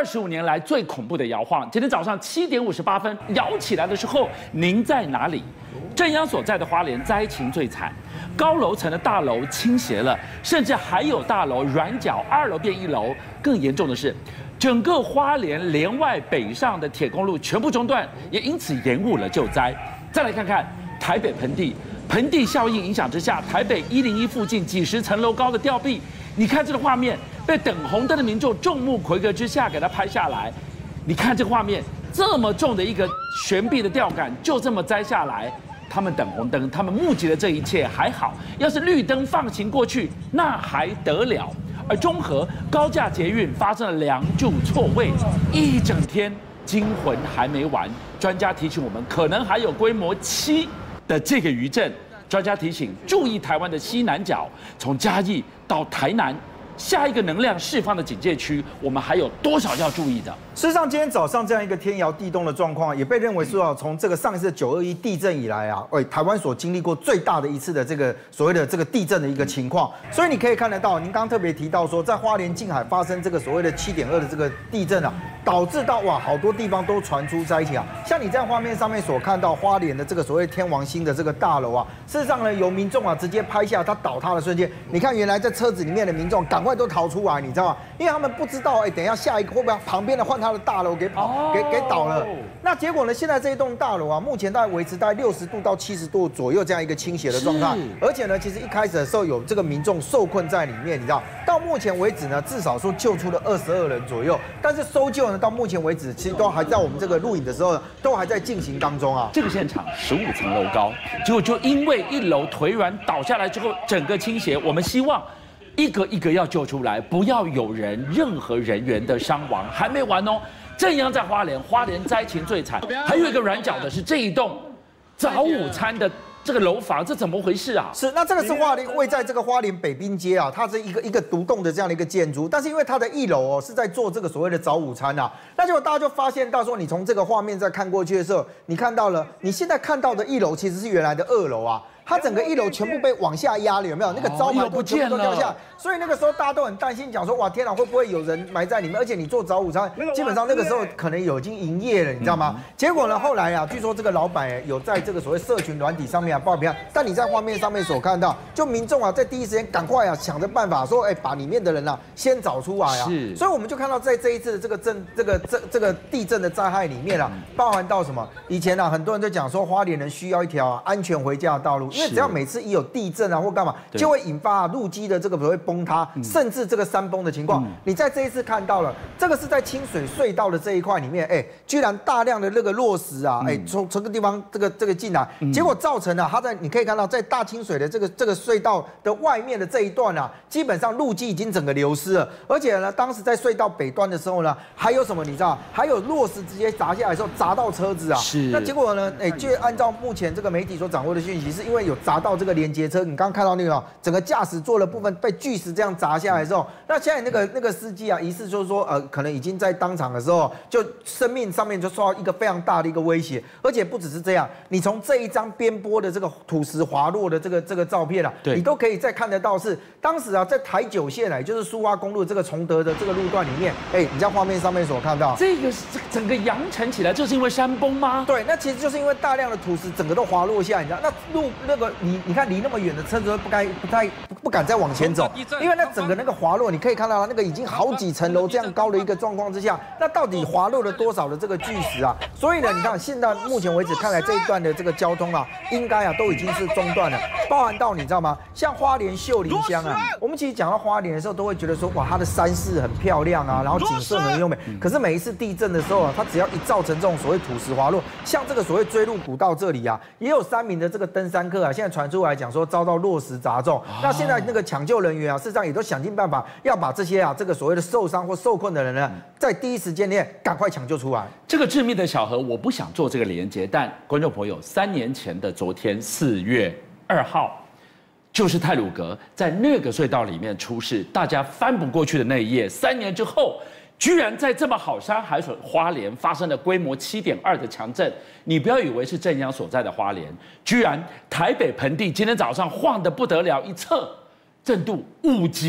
25年来最恐怖的摇晃。今天早上7点58分摇起来的时候，您在哪里？震央所在的花莲灾情最惨，高楼层的大楼倾斜了，甚至还有大楼软脚，2楼变1楼。更严重的是，整个花莲连外北上的铁公路全部中断，也因此延误了救灾。再来看看台北盆地效应影响之下，台北101附近几十层楼高的吊臂，你看这个画面，被等红灯的民众众目睽睽之下给它拍下来。你看这个画面，这么重的一个悬臂的吊杆就这么摘下来。他们等红灯，他们目击了这一切，还好。要是绿灯放行过去，那还得了？而中和高架捷运发生了梁柱错位，一整天惊魂还没完。专家提醒我们，可能还有规模7的这个余震。专家提醒，注意台湾的西南角，从嘉义到台南。下一个能量释放的警戒区，我们还有多少要注意的？ 事实上，今天早上这样一个天摇地动的状况，也被认为说从这个上一次921地震以来啊，台湾所经历过最大的一次的这个所谓的这个地震的一个情况。所以你可以看得到，您刚刚特别提到说，在花莲近海发生这个所谓的7.2的这个地震啊，导致到好多地方都传出灾情啊。像你在画面上面所看到花莲的这个所谓天王星的这个大楼啊，事实上呢，有民众直接拍下它倒塌的瞬间。你看，原来在车子里面的民众赶快都逃出来，你知道吗？因为他们不知道，等一下下一个会不会旁边的换他的大楼给倒了。那结果呢？现在这一栋大楼啊，目前大概维持大概60度到70度左右这样一个倾斜的状态。而且呢，其实一开始的时候有这个民众受困在里面，你知道，到目前为止呢，至少说救出了22人左右。但是搜救呢，到目前为止其实都还在我们这个录影的时候都还在进行当中啊。 这个现场15层楼高，结果就因为1楼腿软倒下来之后，整个倾斜。我们希望一个一个要救出来，不要有任何人员的伤亡。还没完哦，正央在花莲灾情最惨，还有一个软脚的是这一栋早午餐的这个楼房，这怎么回事啊？ 是，那这个是位在这个花莲北滨街啊，它是一个独栋的这样的一个建筑，但是因为它的1楼是在做这个所谓的早午餐啊，那结果大家就发现到说，你从这个画面再看过去的时候，你看到了，你现在看到的1楼其实是原来的2楼啊。它整个1楼全部被往下压了，有没有？那个招牌都全部都掉下来，所以那个时候大家都很担心，讲说哇天哪，会不会有人埋在里面？而且你做早午餐，基本上那个时候可能已经营业了，你知道吗？结果呢，后来啊，据说这个老板有在这个所谓社群软体上面报平安，但你在画面上面所看到，就民众在第一时间赶快想着办法说，把里面的人先找出来啊。所以我们就看到在这一次的这个地震的灾害里面包含到什么？以前很多人就讲说花莲人需要一条安全回家的道路。因为只要每次一有地震或干嘛，就会引发路基的这个会崩塌，甚至这个山崩的情况。你在这一次看到了，这个是在清水隧道的这一块里面，居然大量的那个落石从这个地方这个进来，结果造成它你可以看到在大清水的这个隧道的外面的这一段基本上路基已经整个流失了，而且呢，当时在隧道北端的时候呢，还有什么你知道？还有落石直接砸下来的时候砸到车子啊，那结果呢，就按照目前这个媒体所掌握的讯息，是因为有砸到这个连接车，你刚刚看到那个整个驾驶座的部分被巨石这样砸下来之后，那现在那个司机疑似就是说可能已经在当场的时候就生命上面就受到一个非常大的一个威胁，而且不只是这样，你从这一张边坡的这个土石滑落的这个照片你都可以再看得到是当时在台9线也就是苏花公路这个崇德的这个路段里面，你在画面上面所看到这个整个扬尘起来，就是因为山崩吗？ 对，那其实就是因为大量的土石整个都滑落下来，你知道那个你看离那么远的车子不敢再往前走，因为那整个那个滑落，你可以看到那个已经好几层楼这样高的一个状况之下，那到底滑落了多少的这个巨石啊？所以呢，你看现在目前为止看来这一段的这个交通应该都已经是中断了，包含到你知道吗？像花莲秀林乡我们其实讲到花莲的时候，都会觉得说哇，它的山势很漂亮然后景色很优美。可是每一次地震的时候它只要一造成这种所谓土石滑落，像这个所谓追鹿古道这里也有3名的这个登山客现在传出来讲说遭到落石砸中。那现在那个抢救人员事实上也都想尽办法要把这些这个所谓的受伤或受困的人呢，在第一时间内赶快抢救出来。 这个致命的巧合，我不想做这个连结，但观众朋友，3年前的昨天4月2号。就是太鲁阁在那个隧道里面出事，大家翻不过去的那一夜。3年之后，居然在这么好山好水花莲发生了规模7.2的强震。你不要以为是震央所在的花莲，居然台北盆地今天早上晃得不得了，一测震度5级，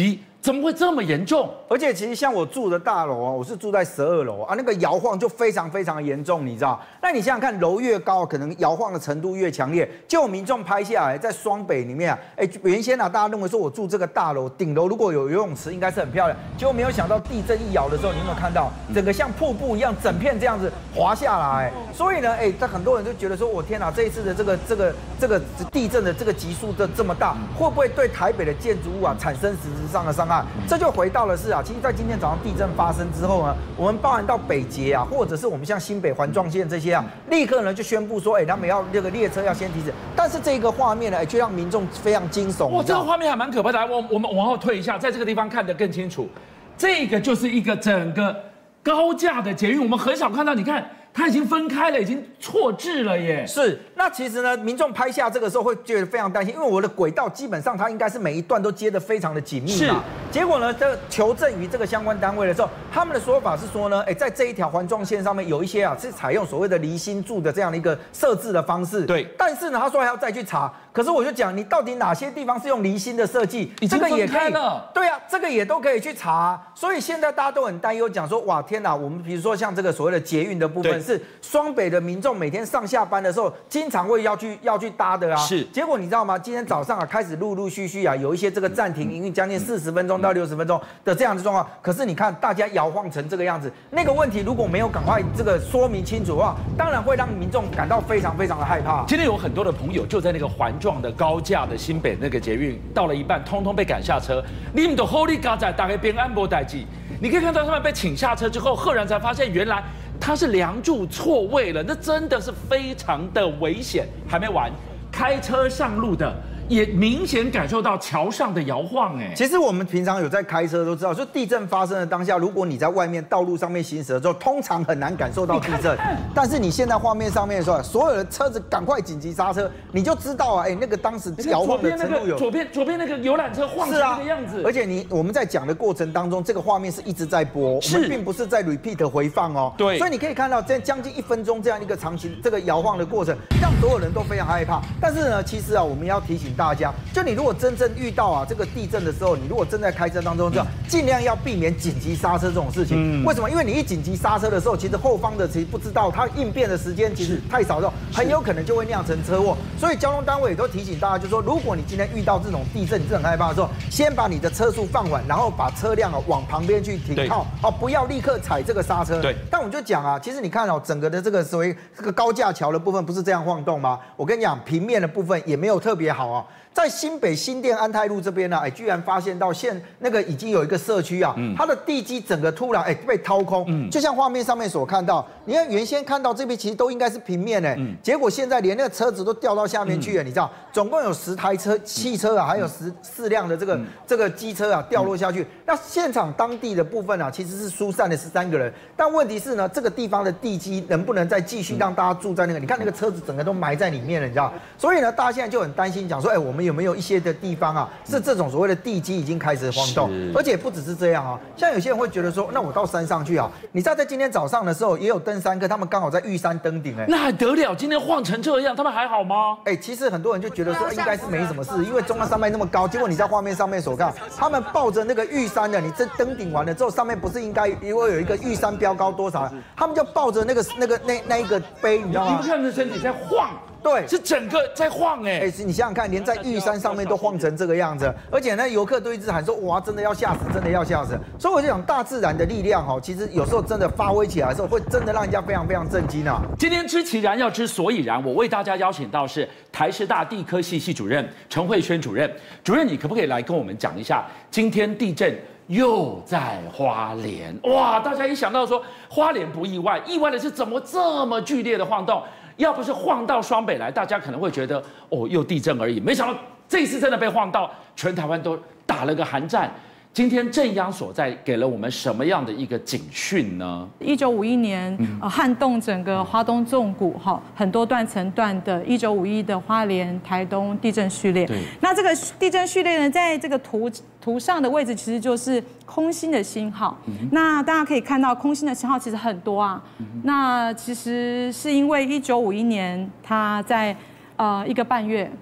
怎么会这么严重？ 而且其实像我住的大楼啊，我是住在12楼啊，那个摇晃就非常非常严重，你知道？那你想想看，楼越高，可能摇晃的程度越强烈。就有民众拍下来，在双北里面啊，原先啊，大家认为说我住这个大楼顶楼如果有游泳池，应该是很漂亮。结果没有想到地震一摇的时候，你有没有看到整个像瀑布一样，整片这样子滑下来？所以呢，这很多人就觉得说，我天哪，这一次的这个地震的这个级数这么大，会不会对台北的建筑物啊产生实质上的伤害？这就回到了是啊，其实，在今天早上地震发生之后呢，我们包含到北捷啊，或者是我们像新北环状线这些啊，立刻呢就宣布说，他们要这个列车要先停止。但是这个画面呢，却让民众非常惊悚。 哇，这个画面还蛮可怕的。来，我们往后退一下，在这个地方看得更清楚。这个就是一个整个高架的捷运，我们很少看到。你看。它已经分开了，已经错置了耶。 是，那其实呢，民众拍下这个时候会觉得非常担心，因为我的轨道基本上它应该是每一段都接得非常的紧密嘛。结果呢，这求证于这个相关单位的时候，他们的说法是说呢，在这一条环状线上面有一些啊是采用所谓的离心柱的这样的一个设置的方式。 对。 但是呢，他说还要再去查。可是我就讲，你到底哪些地方是用离心的设计？ 这个也可以。 对啊，这个也都可以去查。所以现在大家都很担忧，讲说哇天哪，我们比如说像这个所谓的捷运的部分是双北的民众每天上下班的时候，经常会要去搭的啊。 是。 结果你知道吗？今天早上啊，开始陆陆续续啊，有一些这个暂停营运将近40分钟到60分钟的这样的状况。可是你看，大家摇晃成这个样子，那个问题如果没有赶快这个说明清楚的话，当然会让民众感到非常非常的害怕。 今天有很多的朋友就在那个环状的高架的新北那个捷运，到了一半，通通被赶下车。你们都 Holy God 在大概边安博代记，你可以看到他们被请下车之后，赫然才发现原来。它是梁柱错位了，那真的是非常的危险。还没完，开车上路的也明显感受到桥上的摇晃。 其实我们平常有在开车都知道，就地震发生的当下，如果你在外面道路上面行驶的时候，通常很难感受到地震。但是你现在画面上面的时候，所有的车子赶快紧急刹车，你就知道啊，那个当时摇晃的程度有。 左边那个游览车晃成那个样子。 而且我们在讲的过程当中，这个画面是一直在播，我们并不是在 repeat 回放哦。 对。 所以你可以看到，在将近1分钟这样一个长期这个摇晃的过程，让所有人都非常害怕。但是呢，其实啊，我们要提醒大家，就你如果真正遇到啊这个地震的时候，你如果正在开车当中，尽量要避免紧急刹车这种事情。为什么？因为你一紧急刹车的时候，其实后方的其实不知道它应变的时间其实太少的时候，很有可能就会酿成车祸。所以交通单位也都提醒大家，就是说，如果你今天遇到这种地震，你是很害怕的时候，先把你的车速放缓，然后把车辆往旁边去停靠，不要立刻踩这个刹车。 对。 但我就讲啊，其实你看整个的这个所谓这个高架桥的部分不是这样晃动吗？我跟你讲，平面的部分也没有特别好啊。在新北新店安泰路这边呢，居然发现到那个已经有一个社区啊，它的地基整个突然被掏空，就像画面上面所看到，你看原先看到这边其实都应该是平面结果现在连那个车子都掉到下面去了，你知道，总共有10台汽车啊，还有4辆的这个机车啊掉落下去。那现场当地的部分啊，其实是疏散了13个人，但问题是呢，这个地方的地基能不能再继续让大家住在那个？你看那个车子整个都埋在里面了，你知道，所以呢，大家现在就很担心，讲说，我们有没有一些的地方啊，是这种所谓的地基已经开始晃动，而且不只是这样啊，像有些人会觉得说，那我到山上去啊，你知道在今天早上的时候也有登山客，他们刚好在玉山登顶那还得了？今天晃成这样，他们还好吗？ 其实很多人就觉得说应该是没什么事，因为中央山脉那么高，结果你在画面上面所看，他们抱着那个玉山的，你这登顶完了之后，上面不是应该因为有一个玉山标高多少，他们就抱着那一个碑，你知道吗？ 你不看这身体在晃。 对， 是整个在晃你想想看，连在玉山上面都晃成这个样子，而且呢，游客都一直喊说，哇，真的要吓死，真的要吓死。所以我就讲，大自然的力量其实有时候真的发挥起来的时候，会真的让人家非常非常震惊啊。 今天知其然要知所以然，我为大家邀请到是台师大地科系系主任陈慧萱主任。主任，你可不可以来跟我们讲一下，今天地震又在花莲？哇，大家一想到说花莲不意外，意外的是怎么这么剧烈的晃动？要不是晃到双北来，大家可能会觉得又地震而已。没想到这一次真的被晃到，全台湾都打了个寒战。今天震央所在给了我们什么样的一个警讯呢 ？1951年，撼动整个花东纵谷，很多断层段的1951的花莲、台东地震序列。那这个地震序列呢，在这个图上的位置其实就是空心的星号。那大家可以看到，空心的星号其实很多啊。那其实是因为1951年它在1个半月。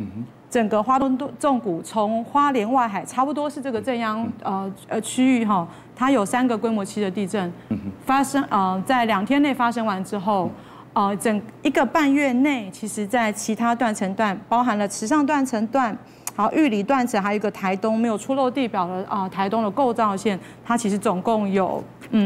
整个花东纵谷从花莲外海，差不多是这个正央区域哈，它有3个规模7的地震发生，在2天内发生完之后，整1个半月内，其实在其他断层段，包含了池上断层段。好，玉里断层还有一个台东没有出露地表的台东的构造线，它其实总共有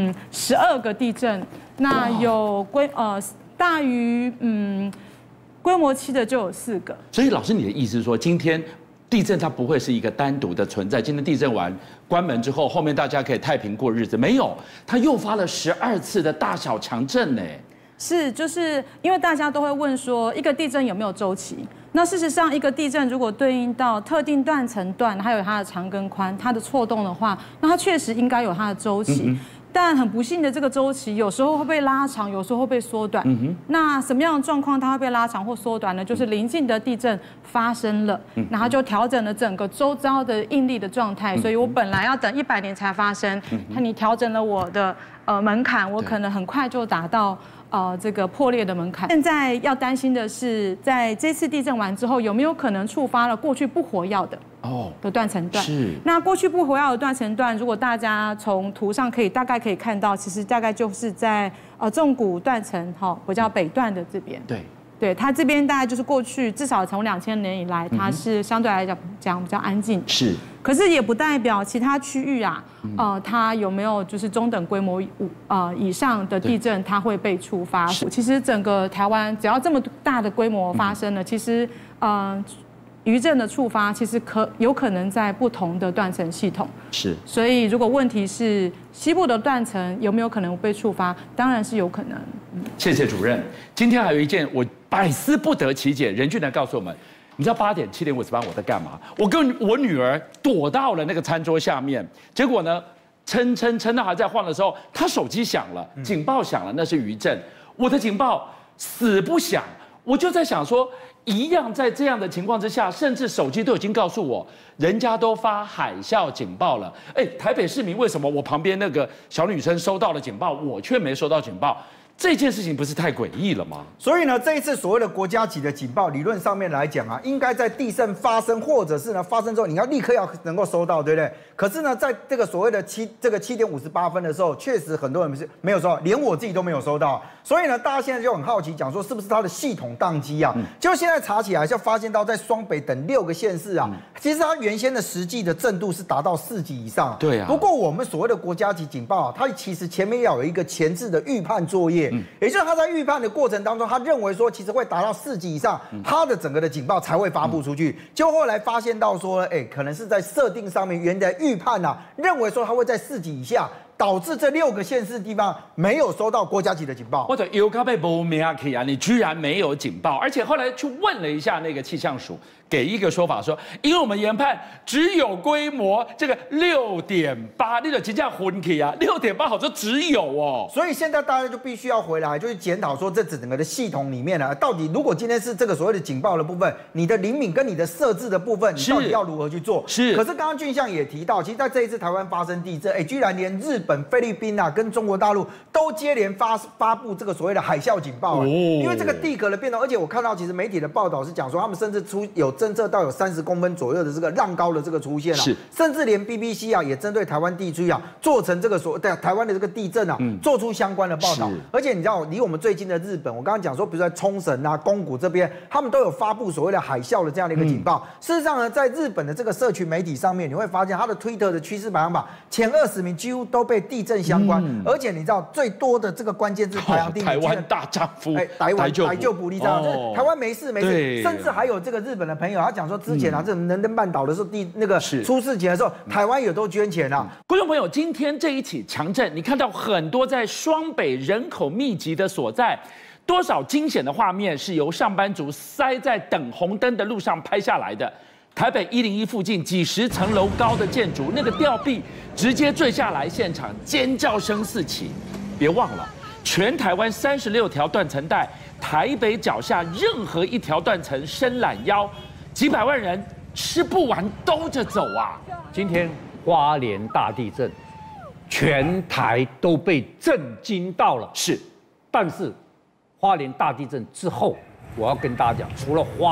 12个地震，那有大于规模7的就有4个。 所以老师，你的意思是说，今天地震它不会是一个单独的存在？今天地震完关门之后，后面大家可以太平过日子？没有，它诱发了12次的大小强震呢。 是，就是因为大家都会问说，一个地震有没有周期？那事实上，一个地震如果对应到特定断层段，还有它的长跟宽，它的错动的话，那它确实应该有它的周期。但很不幸的，这个周期有时候会被拉长，有时候会被缩短。那什么样的状况它会被拉长或缩短呢？就是邻近的地震发生了，然后就调整了整个周遭的应力的状态。所以我本来要等100年才发生，那你调整了我的门槛，我可能很快就达到。这个破裂的门槛。现在要担心的是，在这次地震完之后，有没有可能触发了过去不活跃的断层段？ 是。那过去不活跃的断层段，如果大家从图上大概可以看到，其实大概就是在纵谷断层比较北段的这边。对，它这边大概就是过去至少从2000年以来，它是相对来讲比较安静。 是。 可是也不代表其他区域它有没有就是中等规模以上的地震，它会被触发。其实整个台湾只要这么大的规模发生了，其实余震的触发其实有可能在不同的断层系统。 是。所以如果问题是西部的断层有没有可能被触发，当然是有可能。 谢谢主任。今天还有一件我百思不得其解，任俊来告诉我们。你知道8点7点58我在干嘛？我跟我女儿躲到了那个餐桌下面，结果呢，撑到还在晃的时候，她手机响了，警报响了，那是余震。我的警报死不响，我就在想说，一样在这样的情况之下，甚至手机都已经告诉我，人家都发海啸警报了。台北市民为什么我旁边那个小女生收到了警报，我却没收到警报？这件事情不是太诡异了吗？ 所以呢，这一次所谓的国家级的警报，理论上面来讲应该在地震发生或者是呢发生之后，你要立刻能够收到，对不对？可是呢，在这个所谓的7点58分的时候，确实很多人没有收到，连我自己都没有收到。所以呢，大家现在就很好奇，讲说是不是它的系统宕机啊？结果现在查起来就发现到，在双北等6个县市其实它原先的实际的震度是达到4级以上。 对啊。 不过我们所谓的国家级警报它其实前面要有一个前置的预判作业。也就是他在预判的过程当中，他认为说其实会达到4级以上，他的整个的警报才会发布出去。结果后来发现到说，可能是在设定上面原来预判认为说他会在4级以下，导致这6个县市地方没有收到国家级的警报。 或者有咖被不明啊，你居然没有警报，而且后来去问了一下那个气象署，给一个说法说，因为我们研判只有规模这个6.8，那个真叫混起啊，6.8好像只有哦。 所以现在大家就必须要回来，就是检讨说这整个的系统里面到底如果今天是这个所谓的警报的部分，你的灵敏跟你的设置的部分，你到底要如何去做？ 是。 可是刚刚俊相也提到，其实在这一次台湾发生地震，居然连日本、菲律宾跟中国大陆都接连发布这个所谓的海啸警报因为这个地壳的变动，而且我看到其实媒体的报道是讲说，他们甚至有侦测到有30公分左右的这个浪高的这个出现是， 甚至连 BBC 也针对台湾地区做成这个台湾的这个地震做出相关的报道。而且你知道，离我们最近的日本，我刚刚讲说，比如在冲绳宫古这边，他们都有发布所谓的海啸的这样的一个警报。事实上呢，在日本的这个社群媒体上面，你会发现它的 Twitter 的趋势排行榜前20名几乎都被地震相关。而且你知道最多的这个关键字排行第1， 台湾大丈夫， 台救不利这样，就是台湾没事，甚至还有这个日本的朋友，他讲说之前这能登半岛的时候那个出事情的时候，台湾也都捐钱观众朋友，今天这一起强震，你看到很多在双北人口密集的所在，多少惊险的画面是由上班族塞在等红灯的路上拍下来的。台北101附近几十层楼高的建筑，那个吊臂直接坠下来，现场尖叫声四起。别忘了，全台湾36条断层带，台北脚下任何一条断层伸懒腰，几百万人吃不完兜着走啊！ 今天花莲大地震，全台都被震惊到了。 是， 但是花莲大地震之后，我要跟大家讲，除了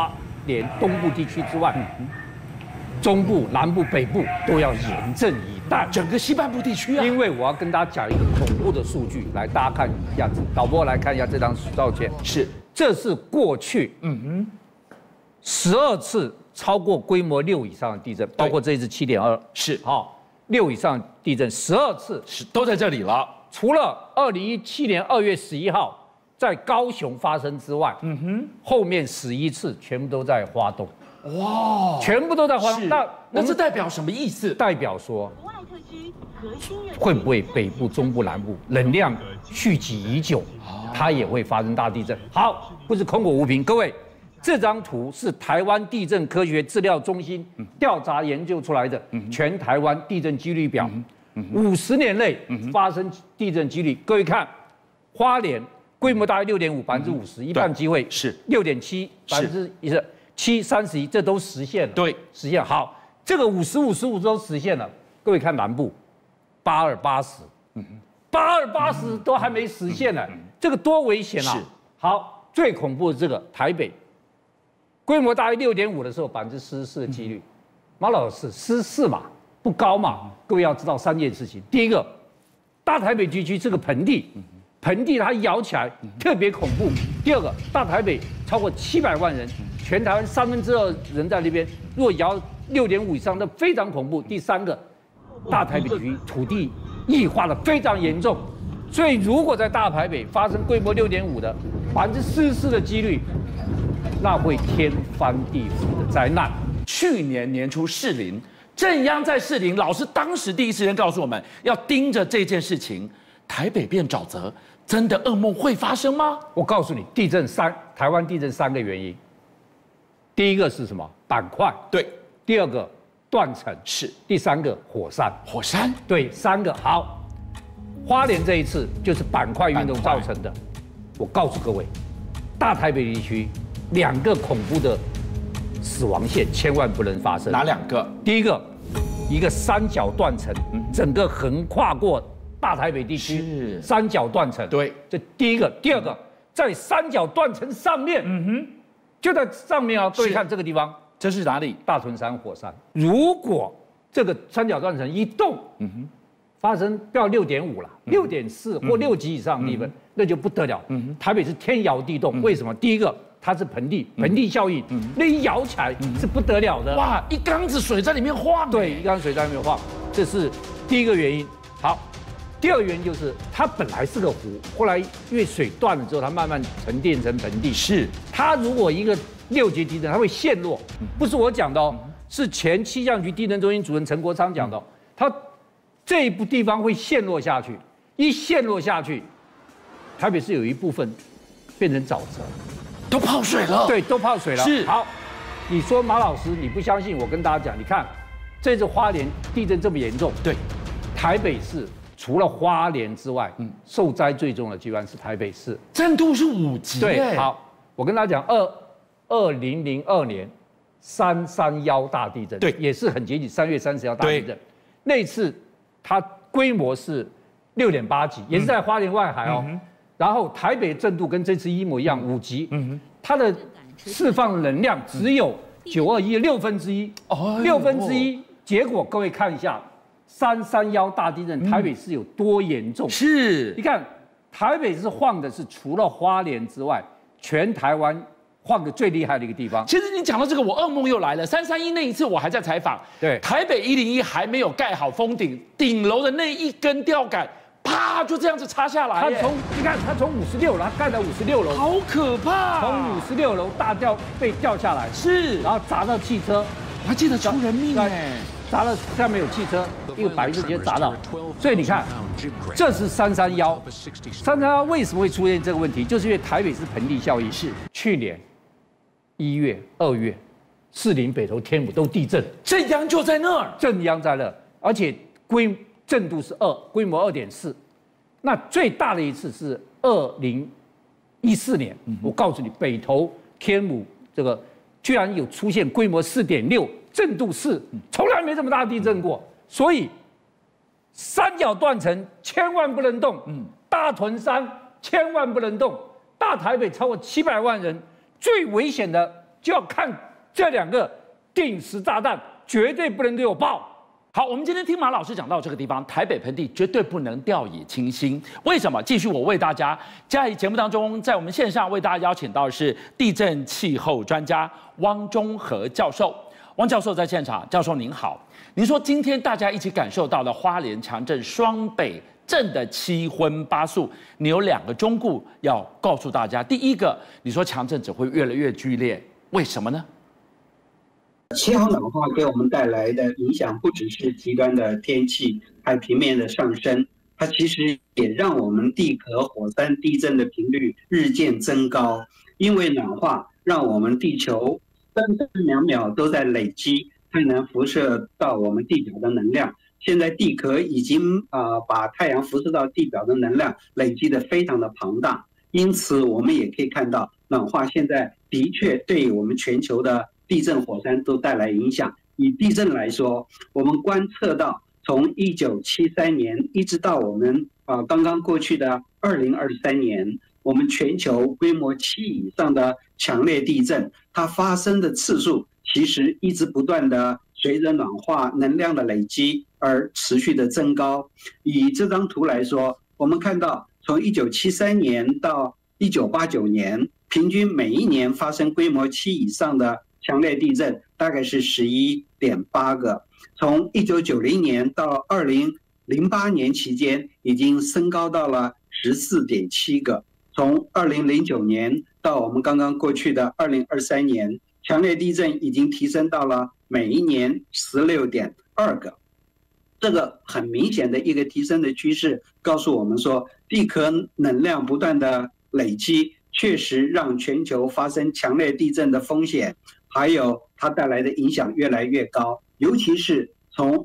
连东部地区之外，中部、南部、北部都要严阵以待。 整个西半部地区啊， 因为我要跟大家讲一个恐怖的数据，来大家看一下，导播来看一下这张照片， 是， 这是过去12次超过规模6以上的地震，包括这一次7.2， 是， 好，6以上地震12次是都在这里了。 除了2017年2月11号在高雄发生之外，后面11次全部都在花东，哇，全部都在花东。 那这代表什么意思？ 代表说，会不会北部、中部、南部能量蓄积已久，它也会发生大地震？好，不是空口无凭，各位。这张图是台湾地震科学资料中心调查研究出来的全台湾地震几率表，50年内发生地震几率。各位看，花莲规模大概6.5%，50%，一半机会是 6.7%，7、31%，这都实现了。 对， 实现好，这个50、55都实现了。各位看南部，82、80，82、80都还没实现呢，这个多危险啊！好，最恐怖的这个台北。规模大于6.5的时候，44%的几率。马老师，44嘛，不高嘛。各位要知道3件事情：第一个，大台北地区是个盆地，盆地它摇起来特别恐怖；第二个，大台北超过700万人，全台湾2/3人在那边，如果摇6.5以上，那非常恐怖；第三个，大台北地区土地异化的非常严重，所以如果在大台北发生规模6.5的44%的几率。那会天翻地覆的灾难。 去年年初士林，震央在士林，老师当时第一时间告诉我们要盯着这件事情。台北变沼泽，真的噩梦会发生吗？ 我告诉你，台湾地震3个原因。第一个是什么？板块。 对。 第二个断层。 是。 第三个火山。 火山。 对，3个。好，花莲这一次就是板块运动造成的。我告诉各位，大台北地区。2个恐怖的死亡线千万不能发生。 哪2个？ 第一个，一个三角断层，整个横跨过大台北地区， 是三角断层。 对， 这第一个。第二个，在三角断层上面，就在上面啊，各位看这个地方， 这是哪里？ 大屯山火山。如果这个三角断层一动，发生不要6.5了，6.4或6级以上的地方，那就不得了。台北是天摇地动，为什么？第一个。它是盆地效应，那一摇起来是不得了的。 哇，一缸子水在里面晃。 对，一缸水在里面晃，这是第一个原因。好，第二个原因就是它本来是个湖，后来因为水断了之后，它慢慢沉淀成盆地。 是， 它如果一个6级地震，它会陷落，不是我讲的哦，是前气象局地震中心主任陈国昌讲的。它这一部地方会陷落下去，一陷落下去，台北市有一部分变成沼泽。 都泡水了， 对，都泡水了。 是， 好，你说马老师你不相信，我跟大家讲，你看，这次花莲地震这么严重， 对， 台北市除了花莲之外，受灾最重的居然是台北市， 震度是5级。 对，好，我跟大家讲，2002年331大地震， 对， 也是很接近3月30号大地震，那次它规模是6.8级，也是在花莲外海哦。然后台北震度跟这次一模一样，5级，它的释放能量只有921的1/6，1/6，结果各位看一下331大地震，台北市有多严重？ 是， 你看台北市晃的是除了花莲之外，全台湾晃的最厉害的一个地方。 其实你讲到这个，我噩梦又来了。331那一次我还在采访， 对， 台北101还没有盖好封顶，顶楼的那一根吊杆。啪，就这样子插下来。 你看，他从56楼，他盖到56楼， 好可怕！ 从56楼被掉下来， 是， 然后砸到汽车， 我还记得出人命哎， 砸到下面有汽车，一个白色直接砸到。所以你看，这是331。331为什么会出现这个问题？就是因为台北是盆地效应。是，去年1月、2月，士林、北投、天母都地震， 震央就在那儿， 震央在那，而且震度是2，规模2.4。那最大的一次是2014年，我告诉你，北投、天母这个居然有出现规模4.6，震度4，从来没这么大的地震过。所以三角断层千万不能动，大屯山千万不能动，大台北超过700万人，最危险的就要看这2个定时炸弹绝对不能给我爆。 好，我们今天听马老师讲到这个地方，台北盆地绝对不能掉以轻心。为什么？继续我为大家在节目当中，在我们线上为大家邀请到的是地震气候专家汪中和教授。汪教授在现场，教授您好。您说今天大家一起感受到了花莲强震双北震的七荤八素，你有2个忠告要告诉大家。第一个，你说强震只会越来越剧烈，为什么呢？ 气候暖化给我们带来的影响不只是极端的天气，海平面的上升，它其实也让我们地壳火山地震的频率日渐增高。因为暖化，让我们地球分分秒秒都在累积太阳辐射到我们地表的能量。现在地壳已经把太阳辐射到地表的能量累积得非常的庞大，因此我们也可以看到，暖化现在的确对我们全球的地震火山都带来影响。以地震来说，我们观测到从1973年一直到我们刚刚过去的2023年，我们全球规模7以上的强烈地震，它发生的次数其实一直不断的随着暖化能量的累积而持续的增高。以这张图来说，我们看到从1973年到1989年，平均每一年发生规模7以上的强烈地震大概是11.8个，从1990年到2008年期间已经升高到了14.7个，从2009年到我们刚刚过去的2023年，强烈地震已经提升到了每一年16.2个。这个很明显的一个提升的趋势告诉我们说，地壳能量不断的累积确实让全球发生强烈地震的风险还有它带来的影响越来越高。尤其是从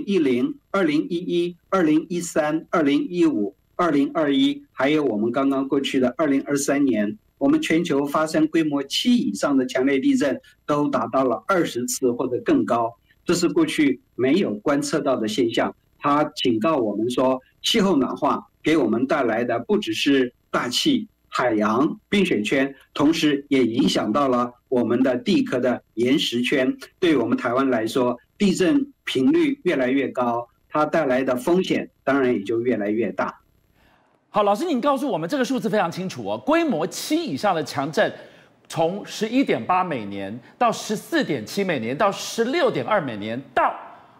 2010、2011、2013、2015、2021，还有我们刚刚过去的2023年，我们全球发生规模7以上的强烈地震都达到了20次或者更高，这是过去没有观测到的现象。它警告我们说，气候暖化给我们带来的不只是大气、海洋、冰雪圈，同时也影响到了我们的地壳的岩石圈。对我们台湾来说，地震频率越来越高，它带来的风险当然也就越来越大。 好，老师，您告诉我们这个数字非常清楚哦，规模7以上的强震，从11.8每年到14.7每年到16.2每年到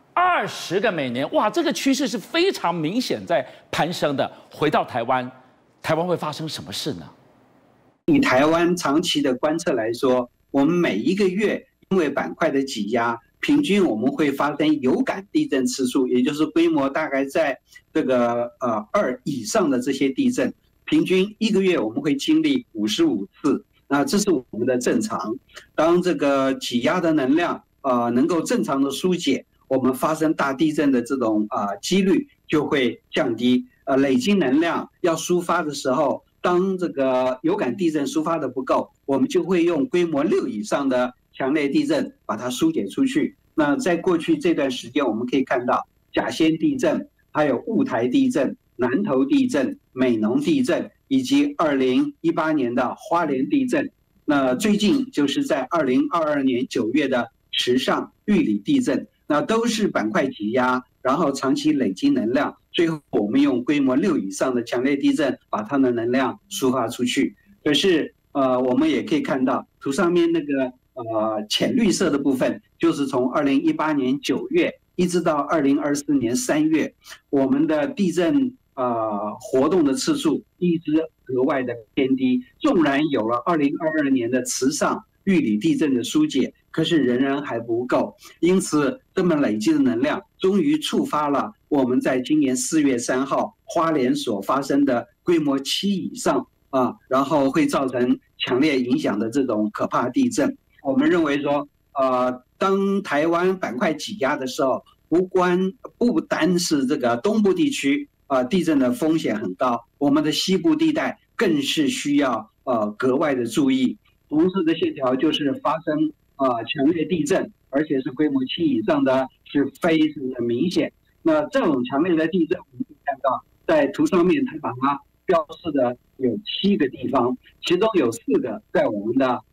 20个每年，哇，这个趋势是非常明显在攀升的。回到台湾，台湾会发生什么事呢？ 以台湾长期的观测来说，我们每一个月因为板块的挤压，平均我们会发生有感地震次数，也就是规模大概在这个2以上的这些地震，平均一个月我们会经历55次。那这是我们的正常。当这个挤压的能量能够正常的疏解，我们发生大地震的这种几率就会降低。累积能量要抒发的时候，当这个有感地震抒发的不够，我们就会用规模6以上的强烈地震把它疏解出去。那在过去这段时间，我们可以看到甲仙地震、还有雾台地震、南投地震、美浓地震，以及2018年的花莲地震。那最近就是在2022年9月的池上玉里地震，那都是板块挤压，然后长期累积能量，最后我们用规模6以上的强烈地震把它的能量抒发出去。可是我们也可以看到图上面那个浅绿色的部分，就是从2018年9月一直到2024年3月，我们的地震活动的次数一直格外的偏低。纵然有了2022年的池上玉里地震的疏解，可是仍然还不够。因此，这么累积的能量终于触发了我们在今年4月3号花莲所发生的规模7以上然后会造成强烈影响的这种可怕地震。我们认为说，当台湾板块挤压的时候，不单是这个东部地区地震的风险很高，我们的西部地带更是需要格外的注意。红色的线条就是发生强烈地震，而且是规模7以上的，是非常的明显。那这种强烈的地震，我们可以看到在图上面，它把它标示的有7个地方，其中有4个在我们的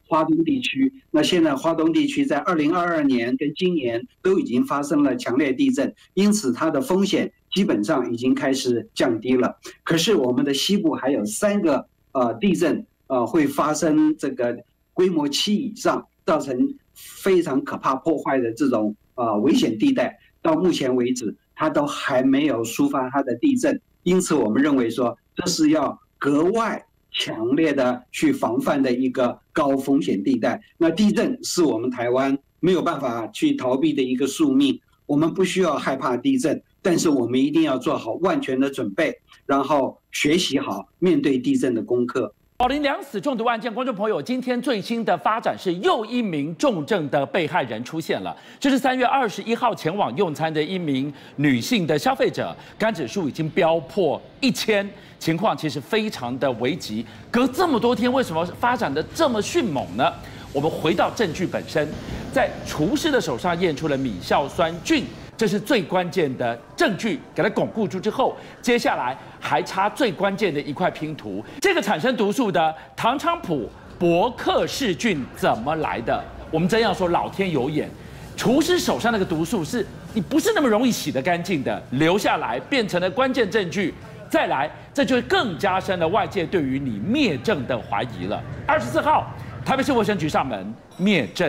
花东地区。那现在花东地区在2022年跟今年都已经发生了强烈地震，因此它的风险基本上已经开始降低了。可是我们的西部还有3个地震会发生这个规模7以上，造成非常可怕破坏的这种危险地带。到目前为止，它都还没有抒发它的地震，因此我们认为说这是要格外强烈的去防范的一个高风险地带。那地震是我们台湾没有办法去逃避的一个宿命，我们不需要害怕地震，但是我们一定要做好万全的准备，然后学习好面对地震的功课。 宝林两死中毒案件，观众朋友，今天最新的发展是又一名重症的被害人出现了。这是3月21号前往用餐的一名女性的消费者，肝指数已经飙破1000，情况其实非常的危急。隔这么多天，为什么发展的这么迅猛呢？我们回到证据本身，在厨师的手上验出了米硝酸菌。这是最关键的证据，给它巩固住之后，接下来还差最关键的一块拼图。这个产生毒素的唐菖蒲伯克氏菌怎么来的？我们真要说老天有眼，厨师手上那个毒素是你不是那么容易洗得干净的，留下来变成了关键证据。再来，这就更加深了外界对于你灭证的怀疑了。24号，台北市卫生局上门灭证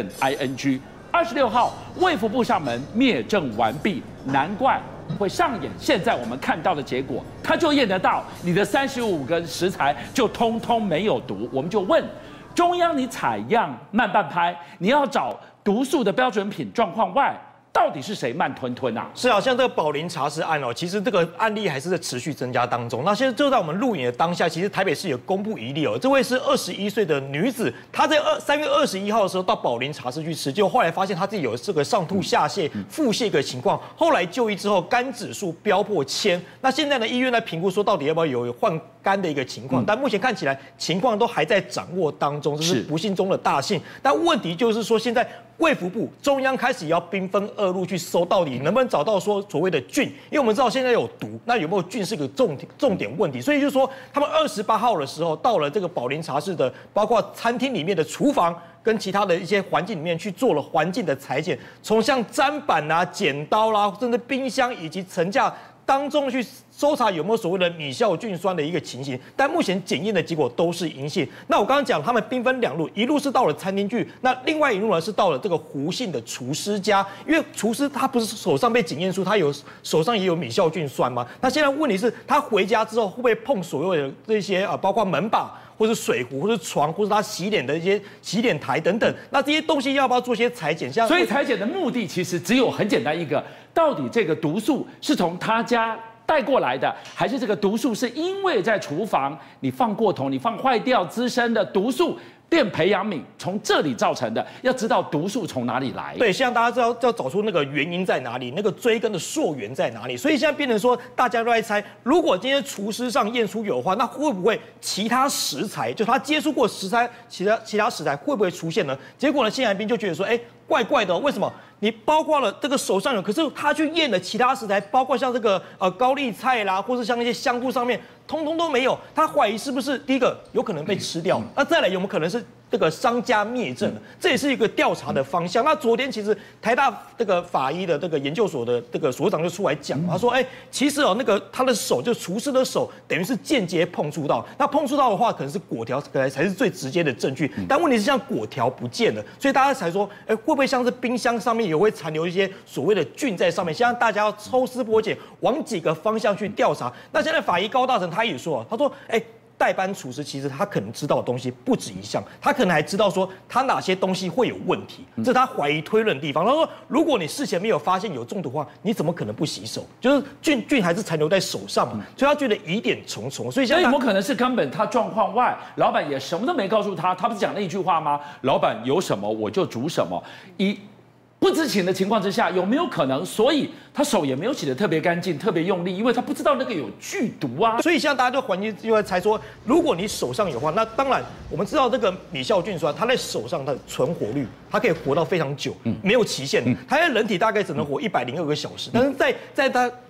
ING。26号，卫福部上门灭证完毕，难怪会上演现在我们看到的结果，它就验得到你的35个食材就通通没有毒。我们就问中央，你采样慢半拍，你要找毒素的标准品状况外，到底是谁慢吞吞啊？ 是啊，像这个宝林茶室案哦，其实这个案例还是在持续增加当中。那现在就在我们录影的当下，其实台北市有公布一例哦，这位是21岁的女子，她在3月21号的时候到宝林茶室去吃，结果后来发现她自己有这个上吐下泻、腹泻的情况，后来就医之后肝指数飙破1000。那现在呢，医院在评估说到底要不要有换肝的一个情况，但目前看起来情况都还在掌握当中，这是不幸中的大幸。但问题就是说，现在卫福部中央开始也要兵分2路去搜，到底能不能找到说所谓的菌？因为我们知道现在有毒，那有没有菌是个重点问题。所以就是说，他们28号的时候到了这个宝林茶室的，包括餐厅里面的厨房跟其他的一些环境里面去做了环境的裁剪，从像砧板啊、剪刀啦，甚至冰箱以及层架当中去搜查有没有所谓的米硝菌酸的一个情形，但目前检验的结果都是阴性。那我刚刚讲，他们兵分2路，一路是到了餐厅去，那另外一路呢是到了这个胡姓的厨师家，因为厨师他不是手上被检验出他有手上也有米硝菌酸吗？那现在问题是，他回家之后会不会碰所有的这些包括门把，或是水壶，或是床，或是他洗脸的一些洗脸台等等，那这些东西要不要做些裁剪？ 所以裁剪的目的其实只有很简单一个，到底这个毒素是从他家带过来的，还是这个毒素是因为在厨房你放过头，你放坏掉滋生的毒素变培养皿，从这里造成的？要知道毒素从哪里来。 对，现在大家知道要找出那个原因在哪里，那个追根的溯源在哪里。所以现在变成说，大家都在猜，如果今天厨师上验出有的话，那会不会其他食材，就他接触过食材，其他食材会不会出现呢？结果呢，谢寒冰就觉得说，怪怪的，为什么？你包括了这个手上有，可是他去验了其他食材，包括像这个高丽菜啦，或是像那些香菇上面，通通都没有。他怀疑是不是第一个有可能被吃掉，那再来有没有可能是这个商家灭证？这也是一个调查的方向。那昨天其实台大这个法医的这个研究所的这个所长就出来讲，他说，其实那个他的手就厨师的手，等于是间接碰触到，那碰触到的话，可能是果条才是最直接的证据。但问题是像果条不见了，所以大家才说，会不会像是冰箱上面也会残留一些所谓的菌在上面？现在大家要抽丝剥茧，往几个方向去调查。那现在法医高大成他也说，他说，代班厨师其实他可能知道的东西不止一项，他可能还知道说他哪些东西会有问题，这是他怀疑推论的地方。他说，如果你事前没有发现有中毒的话，你怎么可能不洗手？就是菌还是残留在手上嘛，所以他觉得疑点重重。所以有没有可能是根本他状况外，老板也什么都没告诉他？他不是讲了一句话吗？老板有什么我就煮什么。不知情的情况之下，有没有可能？所以他手也没有洗得特别干净、特别用力，因为他不知道那个有剧毒啊。 所以现在大家就环境就在猜说，如果你手上有话，那当然我们知道这个米硝菌酸，它在手上的存活率，它可以活到非常久，没有期限的。它在人体大概只能活102个小时，但是在它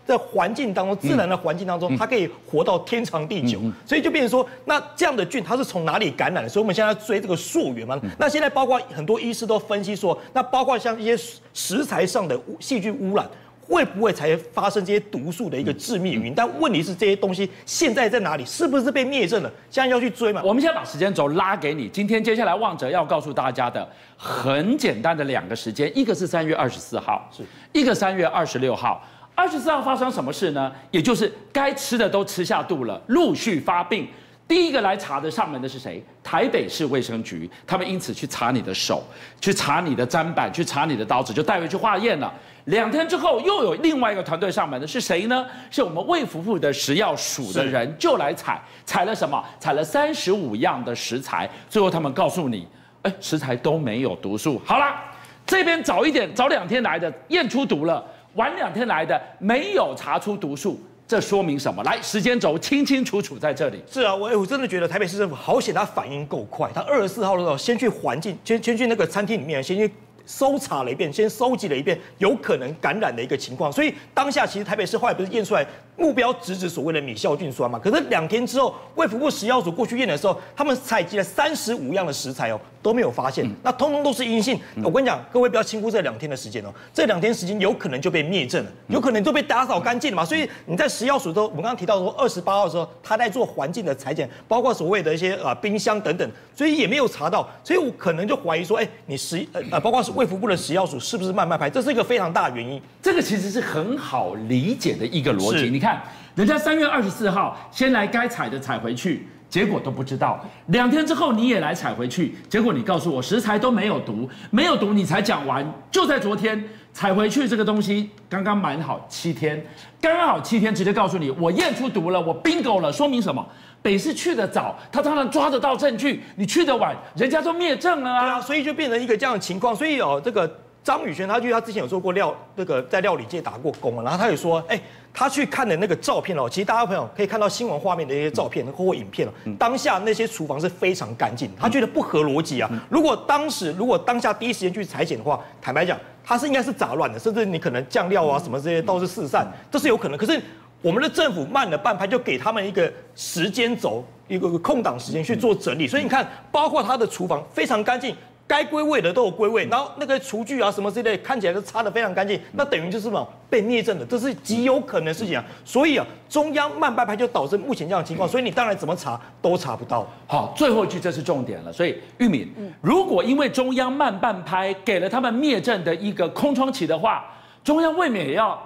在环境当中，自然的环境当中，它可以活到天长地久，所以就变成说，那这样的菌它是从哪里感染的？所以我们现在要追这个溯源嘛。那现在包括很多医师都分析说，那包括像一些食材上的细菌污染。会不会才发生这些毒素的一个致命原因？但问题是这些东西现在在哪里？是不是被灭证了？现在要去追嘛？ 我们现在把时间轴拉给你。今天接下来旺哲要告诉大家的很简单的2个时间，一个是3月24号，一个3月26号。24号发生什么事呢？也就是该吃的都吃下肚了，陆续发病。第一个来查的上门的是谁？台北市卫生局，他们因此去查你的手，去查你的砧板，去查你的刀子，就带回去化验了。2天之后，又有另外一个团队上门的是谁呢？是我们卫福部的食药署的人就来采了什么？采了35样的食材，最后他们告诉你，食材都没有毒素。好了，这边早2天来的验出毒了，晚2天来的没有查出毒素。这说明什么？来，时间轴清清楚楚在这里。 是啊，我真的觉得台北市政府好险，他反应够快。他24号的时候，先去环境，先去那个餐厅里面，先去搜查了一遍，先收集了一遍有可能感染的一个情况。所以当下其实台北市后来不是验出来目标直指所谓的米酵菌酸嘛？可是2天之后，卫福部食药署过去验的时候，他们采集了35样的食材都没有发现，那通通都是阴性。我跟你讲，各位不要轻忽这2天的时间这2天时间有可能就被灭证了，有可能就被打扫干净了嘛。所以你在食药署我们刚刚提到说28号的时候，他在做环境的裁剪，包括所谓的一些冰箱等等，所以也没有查到，所以我可能就怀疑说，你包括是卫福部的食药署是不是慢慢拍，这是一个非常大的原因。 这个其实是很好理解的一个逻辑。你看，人家3月24号先来该采的采回去。结果都不知道，2天之后你也来采回去，结果你告诉我食材都没有毒，没有毒你才讲完，就在昨天采回去这个东西刚刚满好7天，刚刚好7天，直接告诉你我验出毒了，我 bingo 了，说明什么？北市去的早，他当然抓得到证据，你去的晚，人家都灭证了啊。 对啊，所以就变成一个这样的情况，所以这个张宇轩他之前有做过在料理界打过工然后他也说，他去看的那个照片其实大家朋友可以看到新闻画面的一些照片或影片当下那些厨房是非常干净，他觉得不合逻辑啊。如果当下第一时间去裁剪的话，坦白讲，它应该是杂乱的，甚至你可能酱料啊什么这些都是四散，这是有可能。可是我们的政府慢了半拍，就给他们一个时间轴，一个空档时间去做整理。所以你看，包括他的厨房非常干净。该归位的都有归位，然后那个厨具啊什么之类看起来都擦得非常干净，那等于就是什么被灭证的，这是极有可能的事情啊。所以中央慢半拍就导致目前这样的情况，所以你当然怎么查都查不到。 好，最后一句这是重点了。所以玉敏，如果因为中央慢半拍给了他们灭证的一个空窗期的话，中央未免也要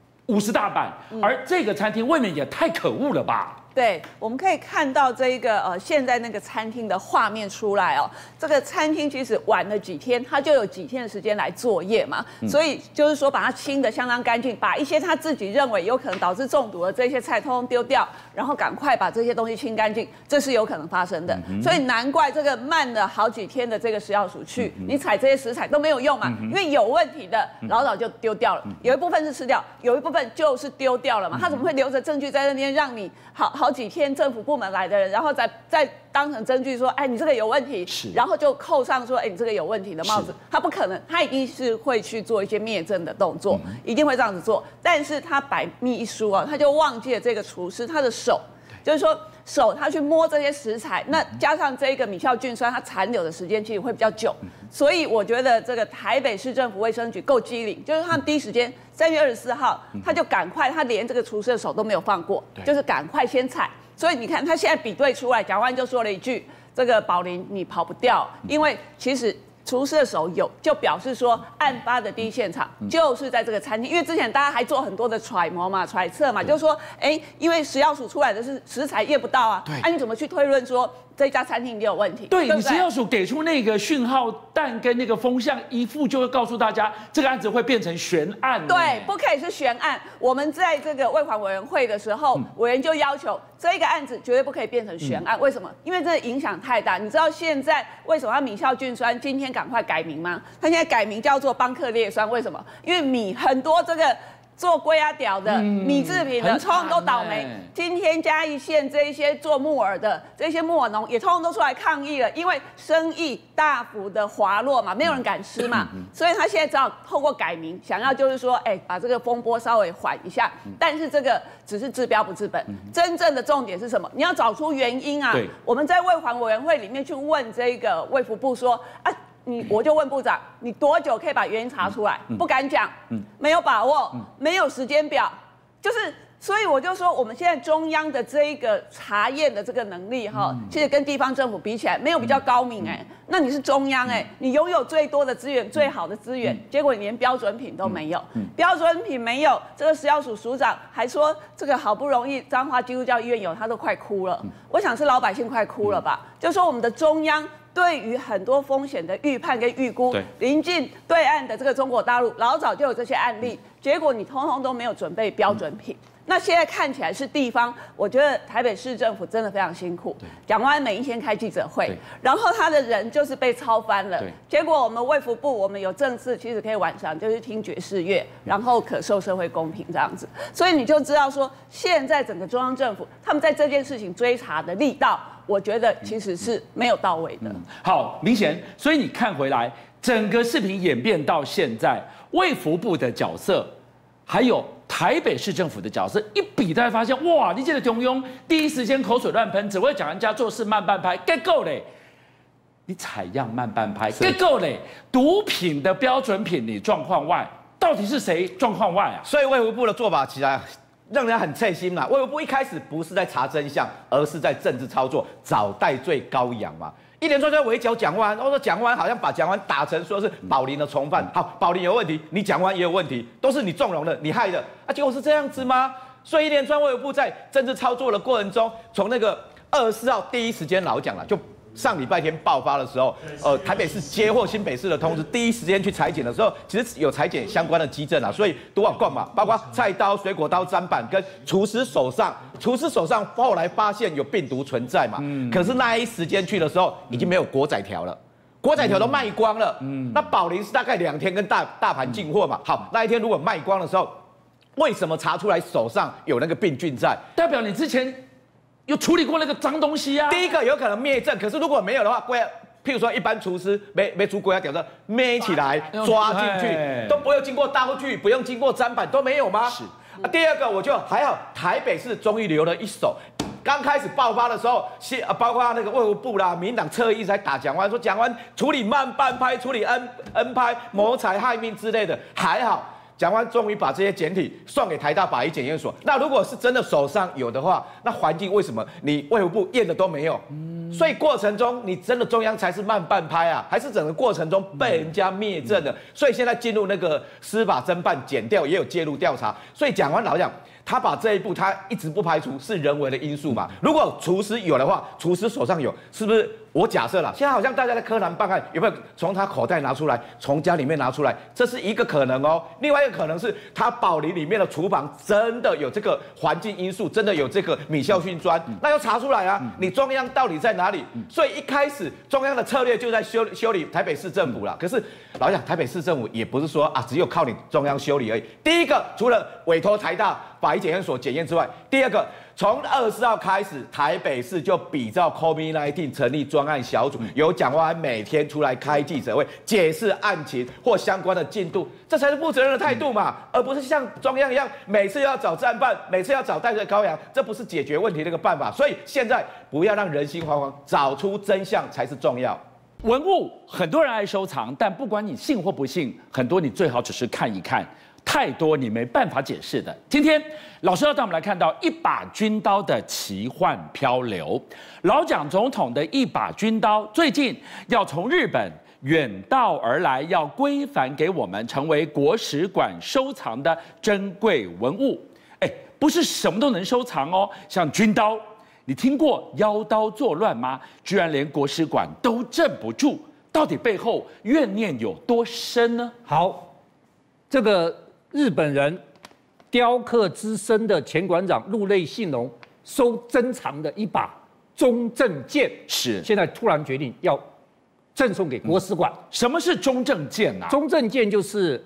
50大板，而这个餐厅未免也太可恶了吧？ 对，我们可以看到这一个现在那个餐厅的画面出来这个餐厅其实晚了几天，他就有几天的时间来作业嘛，所以就是说把它清得相当干净，把一些他自己认为有可能导致中毒的这些菜通通丢掉，然后赶快把这些东西清干净，这是有可能发生的。所以难怪这个慢了好几天的这个食药署去，你采这些食材都没有用嘛，因为有问题的老早就丢掉了，有一部分是吃掉，有一部分就是丢掉了嘛，他怎么会留着证据在那边让你好几天政府部门来的人，然后再当成证据说，你这个有问题，然后就扣上说，你这个有问题的帽子，他不可能，他一定是会去做一些灭证的动作，一定会这样子做。但是他百密一疏他就忘记了这个厨师他的手，就是说手他去摸这些食材，那加上这个米酵菌酸，它残留的时间其实会比较久，所以我觉得这个台北市政府卫生局够机灵，就是他们第一时间3月24号，他就赶快，他连这个厨师的手都没有放过，就是赶快先采。所以你看，他现在比对出来，蒋万就说了一句：“这个宝林你跑不掉，因为其实厨师的手有，就表示说案发的第一现场就是在这个餐厅。因为之前大家还做很多的揣摩嘛、揣测嘛，就是说，因为食药署出来的是食材验不到啊，你怎么去推论说这家餐厅一定有问题？ 对，你食药署给出那个讯号弹跟那个风向一副，就会告诉大家这个案子会变成悬案。 对，不可以是悬案。我们在这个卫环委员会的时候，委员就要求这个案子绝对不可以变成悬案。为什么？因为这影响太大。你知道现在为什么米酵菌酸今天赶快改名吗？它现在改名叫做邦克列酸，为什么？因为米很多这个做龟啊屌的、米制品的，通通都倒霉。今天嘉义县这一些做木耳的这些木耳农也通通都出来抗议了，因为生意大幅的滑落嘛，没有人敢吃嘛，所以他现在只好透过改名，想要就是说，把这个风波稍微缓一下。但是这个只是治标不治本，真正的重点是什么？你要找出原因啊。我们在卫环委员会里面去问这个卫福部说啊。我就问部长，你多久可以把原因查出来？不敢讲，没有把握，没有时间表，所以我就说，我们现在中央的这一个查验的这个能力哈，其实跟地方政府比起来，没有比较高明那你是中央你拥有最多的资源、最好的资源，结果你连标准品都没有，标准品没有，这个食药署署长还说这个好不容易彰化基督教医院有，他都快哭了。我想是老百姓快哭了吧？就说我们的中央。对于很多风险的预判跟预估，临近对岸的这个中国大陆，老早就有这些案例，结果你通通都没有准备标准品。那现在看起来是地方，我觉得台北市政府真的非常辛苦。蒋万安每一天开记者会，然后他的人就是被操翻了。结果我们卫福部，我们有正式，其实可以晚上就是听爵士乐，然后可受社会公平这样子。所以你就知道说，现在整个中央政府他们在这件事情追查的力道。我觉得其实是没有到位的。 好，明显，所以你看回来，整个事情演变到现在，卫福部的角色，还有台北市政府的角色，一比，大家发现，哇，你这个中庸第一时间口水乱喷，只会讲人家做事慢半拍，get go嘞！你采样慢半拍，get go嘞！毒品的标准品你状况外，到底是谁状况外啊？ 所以卫福部的做法其实让人很刺心啦。卫福部一开始不是在查真相，而是在政治操作，找代罪羔羊嘛。一连串在围剿蒋万安，说蒋万安好像把蒋万安打成说是宝林的从犯。好，宝林有问题，你蒋万安也有问题，都是你纵容的，你害的啊！结果是这样子吗？所以一连串卫福部在政治操作的过程中，从那个24号第一时间老讲了，就。上礼拜天爆发的时候，台北市接获新北市的通知，第一时间去裁剪的时候，其实有裁剪相关的基证啊，所以都要灌嘛，包括菜刀、水果刀、砧板跟厨师手上后来发现有病毒存在嘛，可是那一时间去的时候，已经没有国仔条了。国仔条都卖光了，那宝林是大概2天跟大盘进货嘛。好，那一天如果卖光的时候，为什么查出来手上有那个病菌在？ 代表你之前。有处理过那个脏东西啊？ 第一个有可能灭证，可是如果没有的话，譬如说一般厨师没出国要屌的捏起来抓进去，都不用经过刀具，不用经过砧板，都没有吗？是。第二个我就还好，台北市终于留了一手。刚开始爆发的时候，包括那个卫福部啦、民党侧翼一直在打蒋万安，说蒋万安处理慢半拍、处理 N 拍、谋财害命之类的，还好。蒋万安终于把这些检体送给台大法医检验所。那如果是真的手上有的话，那环境为什么你卫福部验的都没有？所以过程中你真的中央才是慢半拍啊，还是整个过程中被人家灭证的？所以现在进入那个司法侦办检调也有介入调查。所以蒋万安老讲，他把这一步他一直不排除是人为的因素嘛。如果厨师有的话，厨师手上有，是不是？我假设了，现在好像大家在柯南办案，有没有从他口袋拿出来，从家里面拿出来？这是一个可能哦。另外一个可能是他宝林里面的厨房真的有这个环境因素，真的有这个米酵菌砖，那要查出来啊。你中央到底在哪里？所以一开始中央的策略就在修理台北市政府啦。可是老实讲，台北市政府也不是说啊，只有靠你中央修理而已。第一个，除了委托台大法医检验所检验之外，第二个。从24号开始，台北市就比照 COVID-19 成立专案小组，由蒋万安每天出来开记者会，解释案情或相关的进度，这才是负责任的态度嘛，而不是像中央一样，每次要找战犯，每次要找代罪羔羊，这不是解决问题的一个办法。所以现在不要让人心惶惶，找出真相才是重要。 文物很多人爱收藏，但不管你信或不信，很多你最好只是看一看。太多你没办法解释的。今天老师要带我们来看到一把军刀的奇幻漂流。老蒋总统的一把军刀，最近要从日本远道而来，要归还给我们，成为国史馆收藏的珍贵文物。不是什么都能收藏哦，像军刀，你听过妖刀作乱吗？居然连国史馆都镇不住，到底背后怨念有多深呢？ 好，这个。日本人雕刻资深的前馆长鹿类信隆收珍藏的一把中正剑， 是现在突然决定要赠送给国史馆。 什么是中正剑啊？ 中正剑就是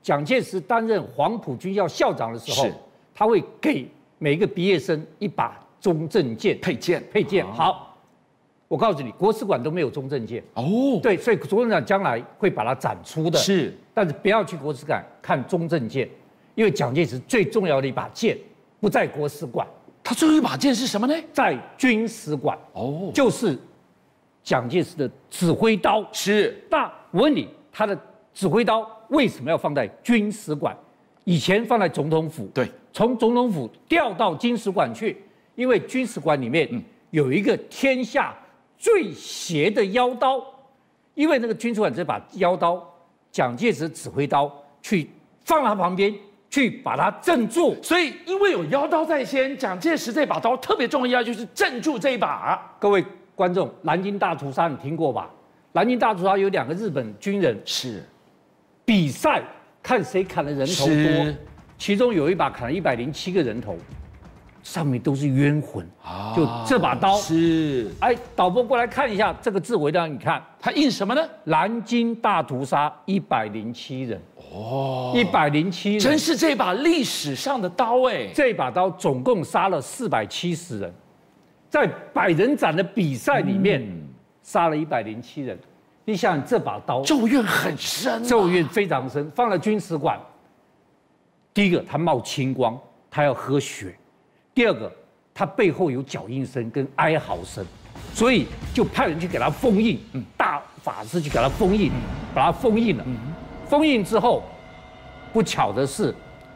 蒋介石担任黄埔军校校长的时候是， 他会给每一个毕业生一把中正剑配件。 好，我告诉你，国史馆都没有中正剑。 哦， 对，所以国民党将来会把它展出的。 是， 但是不要去国史馆看中正剑，因为蒋介石最重要的一把剑不在国史馆， 他最后一把剑是什么呢？ 在军史馆。 哦， 就是蒋介石的指挥刀。 是。 那我问你，他的指挥刀为什么要放在军史馆？以前放在总统府， 对， 从总统府调到军史馆去，因为军史馆里面有一个天下最邪的妖刀，因为那个军史馆这把妖刀，蒋介石指挥刀去放他旁边，去把它镇住。 所以因为有妖刀在先，蒋介石这把刀特别重要，就是镇住这一把。 各位观众，南京大屠杀你听过吧？南京大屠杀有2个日本军人是比赛看谁砍的人头多，其中有一把砍了107个人头，上面都是冤魂啊！就这把刀是， 哎，导播过来看一下这个字，我让你看， 它印什么呢？ 南京大屠杀107人哦，107人， 真是这把历史上的刀哎！ 这把刀总共杀了470人，在百人斩的比赛里面杀了107人。你想这把刀咒怨很深， 咒怨非常深，放了军史馆。第一个，它冒青光，它要喝血；第二个，它背后有脚印声跟哀嚎声，所以就派人去给它封印，大法师去给它封印，把它封印了。封印之后，不巧的是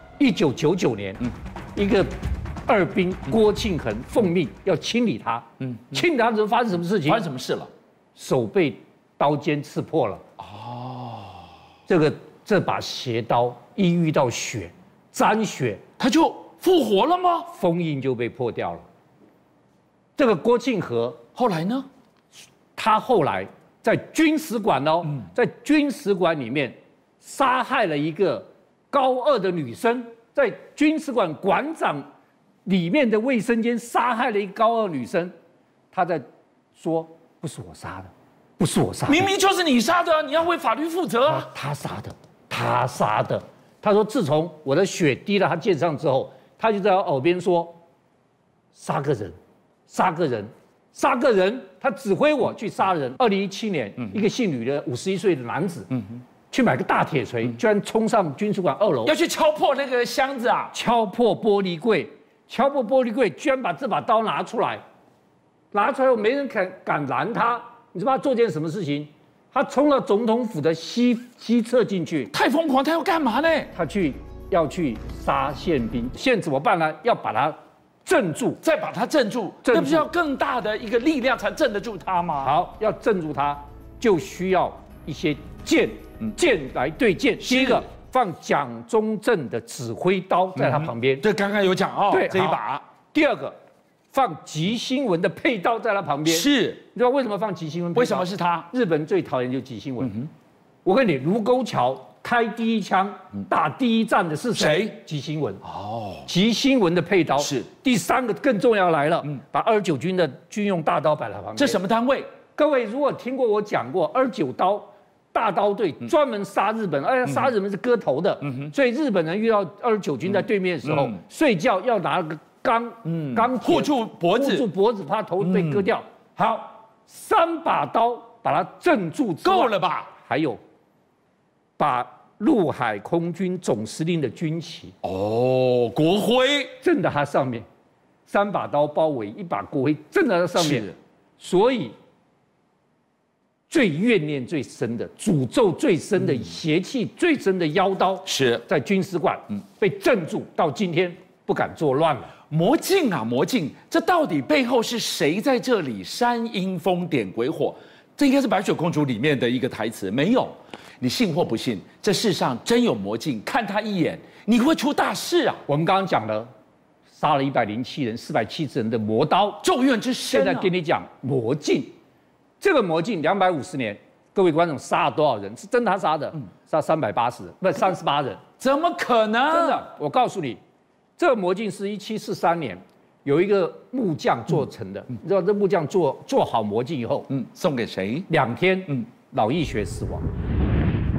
，1999年，一个二兵郭庆衡奉命要清理它，清理它之后发生什么事情？ 发生什么事了？ 手被刀尖刺破了。哦，这把邪刀一遇到血，沾血， 它就复活了吗？ 封印就被破掉了。这个郭庆和后来呢？ 他后来在军史馆哦，在军史馆里面杀害了一个高2的女生，在军史馆馆长里面的卫生间杀害了一个高2女生，他在说不是我杀的。不是我杀的， 明明就是你杀的，你要为法律负责啊！ 他杀的，他杀的。他说，自从我的血滴到他剑上之后，他就在我耳边说：“杀个人，杀个人，杀个人。”他指挥我去杀人。2017年，一个姓吕的51岁的男子，去买个大铁锤，居然冲上军史馆2楼， 要去敲破那个箱子啊！ 敲破玻璃柜，居然把这把刀拿出来，后没人敢拦他。你知道他做件什么事情？他冲到总统府的西侧进去， 太疯狂！他要干嘛呢？ 他要去杀宪兵，现怎么办呢？要把他镇住， 再把他镇住，那不是要更大的一个力量才镇得住他吗？ 好，要镇住他，就需要一些剑来对剑。第一个放蒋中正的指挥刀在他旁边， 这刚刚有讲哦， 对这一把。 第二个。放吉星文的配刀在他旁边， 是， 你知道为什么放吉星文？ 为什么是他？ 日本最讨厌就吉星文。我跟你，卢沟桥开第一枪、打第一战的是谁？吉星文。哦，吉星文的配刀是。 第3个更重要来了，把29军的军用大刀摆在旁边。 这什么单位？ 各位如果听过我讲过，29刀大刀队专门杀日本，而且杀日本是割头的，所以日本人遇到29军在对面的时候，睡觉要拿个钢护住脖子， 怕头被割掉。好，3把刀把它镇住之外， 够了吧？ 还有，把陆海空军总司令的军旗国徽镇在它上面，3把刀包围1把国徽镇在它上面，所以最怨念最深的、诅咒最深的、邪气最深的妖刀是在军史馆被镇住，到今天不敢作乱了。 魔镜啊，魔镜，这到底背后是谁在这里煽阴风点鬼火？这应该是白雪公主里面的一个台词，没有？你信或不信？这世上真有魔镜，看他一眼，你会出大事啊！ 我们刚刚讲了，杀了107人、470人的魔刀， 咒怨之深。 现在跟你讲魔镜，这个魔镜250年，各位观众杀了多少人？是真他杀的，杀380人，不38人， 怎么可能？ 真的，我告诉你。这个魔镜是1743年有一个木匠做成的，你知道这木匠做好魔镜以后， 送给谁？ 2天，脑溢血死亡。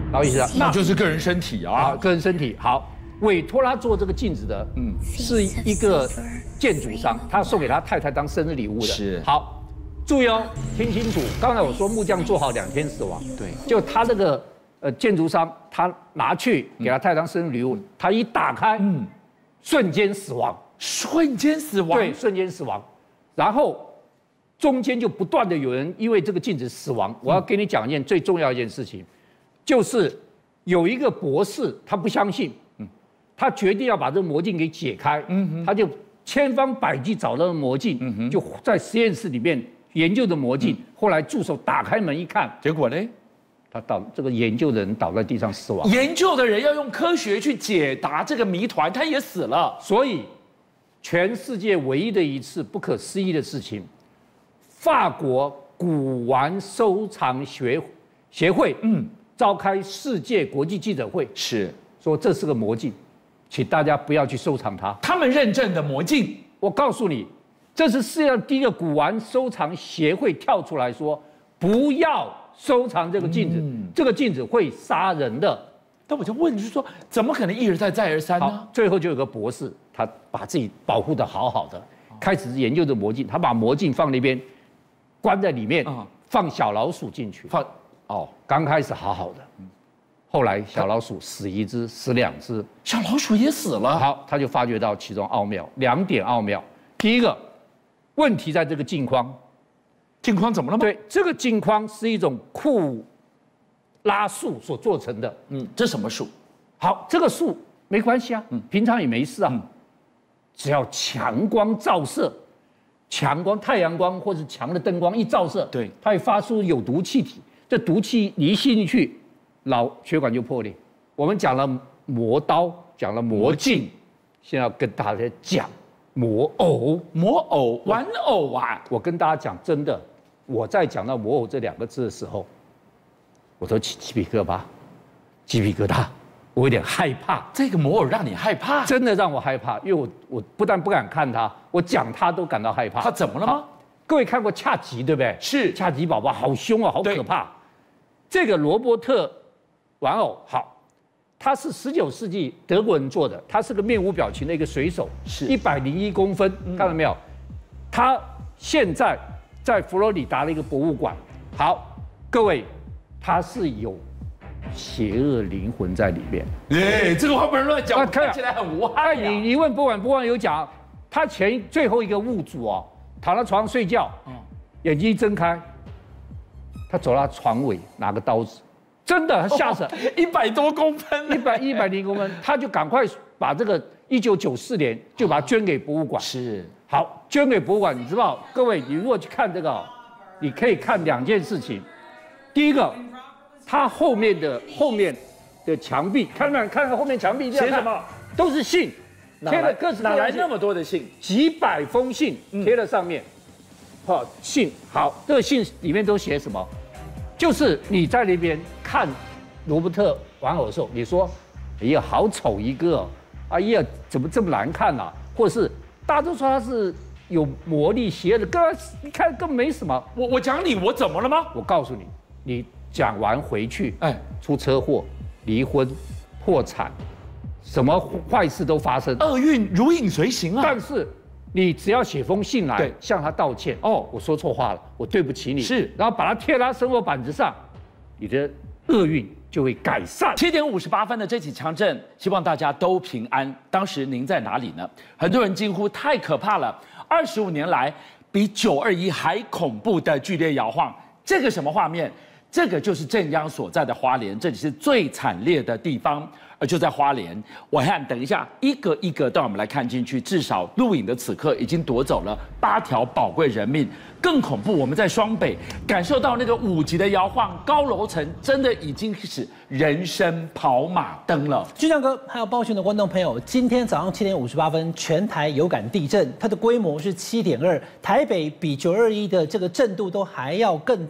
劳力士啊， 那就是个人身体啊， 个人身体好。委托他做这个镜子的，是一个建筑商，他送给他太太当生日礼物的。 是好，注意哦，听清楚。刚才我说木匠做好2天死亡， 对， 就他这个建筑商，他拿去给他太太当生日礼物，他一打开，瞬间死亡， 瞬间死亡， 对，瞬间死亡。然后中间就不断的有人因为这个镜子死亡。我要给你讲一件最重要一件事情，就是有一个博士，他不相信。他决定要把这个魔镜给解开，他就千方百计找到了魔镜，就在实验室里面研究的魔镜。后来助手打开门一看， 结果呢， 这个研究的人倒在地上死亡。 研究的人要用科学去解答这个谜团，他也死了。 所以，全世界唯一的一次不可思议的事情，法国古玩收藏协会召开世界国际记者会， 是说这是个魔镜。请大家不要去收藏它。 他们认证的魔镜， 我告诉你，这是世界上第一个古玩收藏协会跳出来说，不要收藏这个镜子，这个镜子会杀人的。 但我就问，就是说，怎么可能一而再再而三呢？ 最后就有个博士，他把自己保护得好好的，开始研究这魔镜，他把魔镜放那边，关在里面，放小老鼠进去。刚开始好好的。后来小老鼠死1只，死2只， 小老鼠也死了。 好，他就发觉到其中奥妙，2点奥妙。第一个，问题在这个镜框。 镜框怎么了吗？ 对，这个镜框是一种库拉树所做成的。 这什么树？ 好，这个树没关系啊，平常也没事啊。只要强光照射，强光、太阳光或者强的灯光一照射， 对， 它会发出有毒气体。这毒气一吸进去，脑血管就破裂。我们讲了魔刀，讲了魔镜，现在要跟大家讲魔偶。 魔偶，玩偶啊！ 我跟大家讲真的，我在讲到魔偶这2个字的时候，我都起鸡皮疙瘩，我有点害怕。 这个魔偶让你害怕？ 真的让我害怕，因为我不但不敢看它，我讲它都感到害怕。 它怎么了吗？ 各位看过恰吉对不对？ 是恰吉宝宝，好凶啊，好可怕。这个罗伯特玩偶好，他是19世纪德国人做的，他是个面无表情的一个水手，是101公分，看到没有？他现在在佛罗里达的一个博物馆。好，各位，他是有邪恶灵魂在里面。 这个话不能乱讲，看起来很无害。 你问博物馆有讲，他最后一个物主哦，躺在床上睡觉，眼睛一睁开，他走到床尾拿个刀子。真的，他吓死 ，100多公分 ，100多公分，他就赶快把这个1994年就把它捐给博物馆。 是， 好，捐给博物馆，你知道，各位，你如果去看这个，你可以看2件事情。第一个，它后面的墙壁，看到没有？看后面墙壁写什么？ 都是信，贴了各式各样的信。 哪来那么多的信？ 几百封信贴在上面。好，信好，这个信里面都写什么？就是你在那边看罗伯特玩偶的时候，你说，哎呀，好丑一个，哎呀，怎么这么难看啊？或者是大家都说他是有魔力、邪恶的，你看根本没什么。 我讲你，我怎么了吗？ 我告诉你，你讲完回去，出车祸、离婚、破产，什么坏事都发生， 厄运如影随形啊。 但是你只要写封信来向他道歉，我说错话了，我对不起你， 是， 然后把它贴在生活板子上，你的厄运就会改善。 7点58分的这起枪震，希望大家都平安。当时您在哪里呢？很多人惊呼太可怕了，25年来比921还恐怖的剧烈摇晃，这个什么画面？这个就是震央所在的花莲，这里是最惨烈的地方，而就在花莲。我看等一下一个一个带我们来看进去，至少录影的此刻已经夺走了8条宝贵人命。更恐怖，我们在双北感受到那个5级的摇晃，高楼层真的已经是人生跑马灯了。 俊相哥还有抱拳的观众朋友，今天早上7点58分，全台有感地震，它的规模是7.2，台北比921的这个震度都还要更大。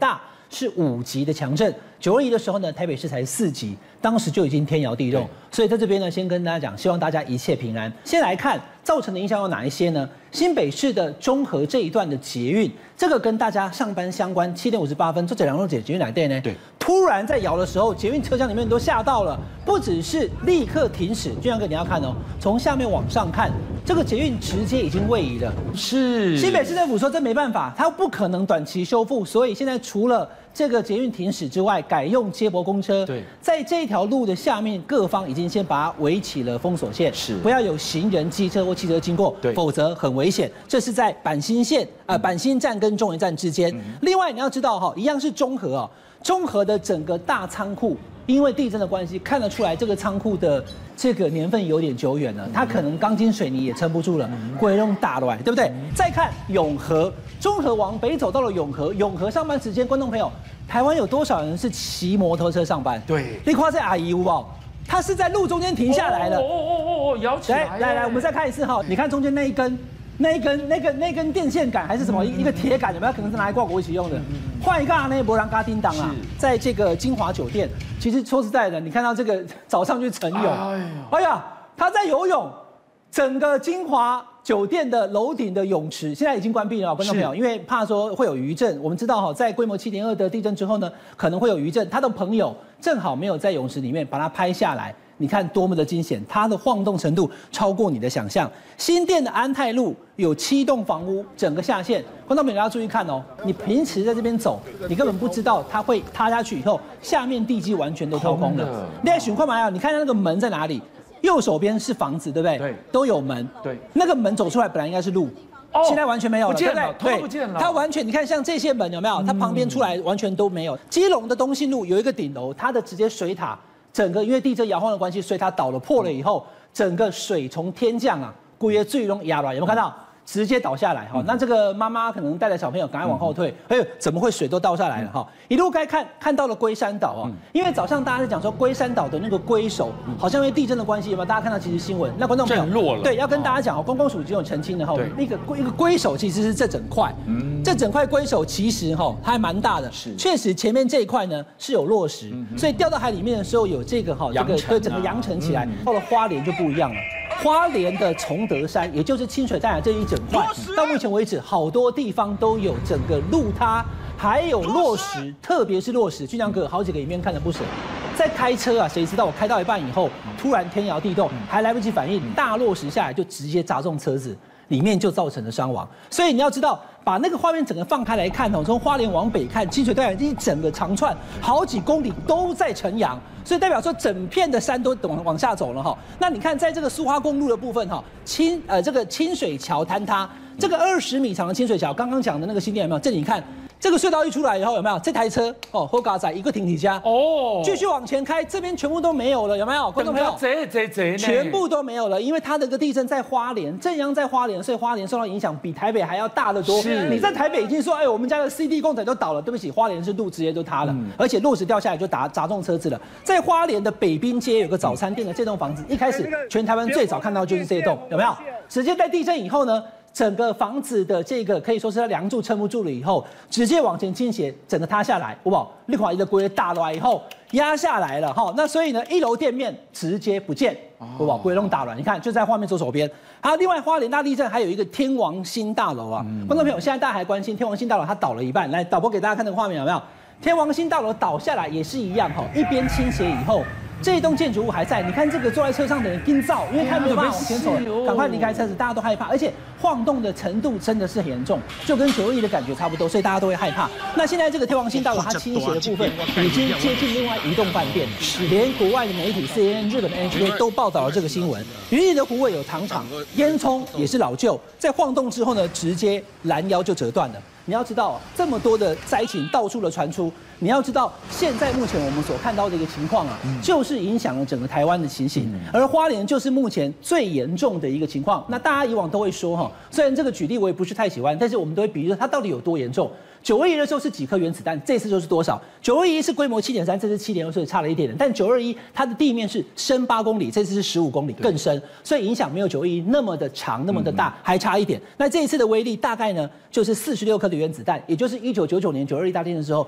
是5级的强震。921的时候呢，台北市才4级，当时就已经天摇地动。所以在这边呢，先跟大家讲，希望大家一切平安。先来看造成的影响有哪一些呢？新北市的中和这一段的捷运，这个跟大家上班相关。7点58分，做这2路捷运哪对呢？对，突然在摇的时候，捷运车厢里面都吓到了，不只是立刻停驶。俊阳哥，你要看哦，从下面往上看，这个捷运直接已经位移了。 是， 新北市政府说这没办法，它不可能短期修复，所以现在除了这个捷运停驶之外，改用接驳公车。对，在这条路的下面，各方已经先把它围起了封锁线，是不要有行人、机车或汽车经过，否则很危险。这是在板新线板新站跟中原站之间。另外你要知道哈，一样是中和哦，中和的整个大仓库，因为地震的关系，看得出来这个仓库的这个年份有点久远了，它可能钢筋水泥也撑不住了，鬼弄大乱，对不对？再看永和，中和往北走到了永和，永和上班时间，观众朋友，台湾有多少人是骑摩托车上班？对，你夸这阿姨有没有？他是在路中间停下来了， 摇起来！ 来，我们再看一次哈，你看中间那一根电线杆还是什么一个铁杆，有没有可能是拿来挂国旗用的？换一个那博朗嘎叮当啊，在这个金华酒店，其实说实在的，你看到这个早上去晨泳，哎呀，他在游泳，整个金华酒店的楼顶的泳池现在已经关闭了，观众朋友，因为怕说会有余震。我们知道哈，在规模7.2的地震之后呢，可能会有余震。他的朋友正好没有在泳池里面把它拍下来。你看多么的惊险，它的晃动程度超过你的想象。新店的安泰路有7栋房屋整个下陷，观众朋友要注意看哦。你平时在这边走，你根本不知道它会塌下去以后，下面地基完全都掏空了。另外，选快马呀，你看那个门在哪里？右手边是房子，对不对？对，都有门。对，那个门走出来本来应该是路。现在完全没有了， 不见了， 对不见了。 它完全，你看像这些门有没有？它旁边出来完全都没有。基隆的东信路有一个顶楼，它的直接水塔。整个因为地震摇晃的关系，所以它倒了破了以后，整个水从天降啊，规个最容压了，有没有看到？直接倒下来哈，那这个妈妈可能带着小朋友赶快往后退，哎呦，怎么会水都倒下来了哈？一路该看到了龟山岛啊，因为早上大家在讲说龟山岛的那个龟首，好像因为地震的关系嘛，大家看到其实新闻，那观众朋友震落了， 对，要跟大家讲哦，公共署已经有澄清了哈，一个龟首其实是这整块，这整块龟首其实哈它还蛮大的，确实前面这一块呢是有落石，所以掉到海里面的时候有这个哈，这个对整个扬尘起来，到了花莲就不一样了。花莲的崇德山，也就是清水淡水这一整块，到目前为止，好多地方都有整个路塌，还有落石，特别是落石。俊良哥好几个影片看得不舍，在开车啊，谁知道我开到一半以后，突然天摇地动，还来不及反应，大落石下来就直接砸中车子，里面就造成了伤亡。所以你要知道，把那个画面整个放开来看哦，从花莲往北看，清水淡水一整个长串，好几公里都在晨阳。所以代表说整片的山都往下走了哈。那你看，在这个苏花公路的部分哈，这个清水桥坍塌，这个20米长的清水桥，刚刚讲的那个新店有没有？这里你看，这个隧道一出来以后有没有？这台车哦，后嘎仔一个停底下哦，继续往前开，这边全部都没有了，有没有？观众朋友，全部都没有了，因为它的个地震在花莲，震央在花莲，所以花莲受到影响比台北还要大得多。你在台北已经说，哎，我们家的 CD 工程都倒了，对不起，花莲是路直接就塌了，而且落石掉下来就砸中车子了。在花莲的北滨街有个早餐店的这栋房子，一开始全台湾最早看到就是这一栋，有没有？直接在地震以后呢，整个房子的这个可以说是它梁柱撑不住了以后，直接往前倾斜，整个塌下来，好不好？立垮一个龟大乱以后压下来了哈，那所以呢，1楼店面直接不见，好不好？龟弄大乱，你看就在画面左手边。还有另外花莲大地震还有一个天王星大楼啊，观众朋友，现在大家还关心天王星大楼它倒了一半，来导播给大家看这个画面有没有？天王星大楼倒下来也是一样哈，一边倾斜以后。这一栋建筑物还在，你看这个坐在车上的人惊躁，因为他没有办法往前走，赶快离开车子，大家都害怕，而且晃动的程度真的是很严重，就跟921的感觉差不多，所以大家都会害怕。那现在这个天王星大楼它倾斜的部分已经接近另外一栋饭店，连国外的媒体 CNN、日本的 NHK 都报道了这个新闻。云林的虎尾有糖厂，烟囱也是老旧，在晃动之后呢，直接拦腰就折断了。你要知道，这么多的灾情到处的传出，你要知道，现在目前我们所看到的一个情况啊，就是影响了整个台湾的情形。而花莲就是目前最严重的一个情况。那大家以往都会说哈，虽然这个举例我也不是太喜欢，但是我们都会比喻它到底有多严重。921的时候是几颗原子弹，这次就是多少？921是规模7.3，这次7.2，所以差了一点点。但921它的地面是深8公里，这次是15公里，更深，所以影响没有921那么的长，那么的大，还差一点。那这一次的威力大概呢，就是46颗的原子弹，也就是1999年921大地震的时候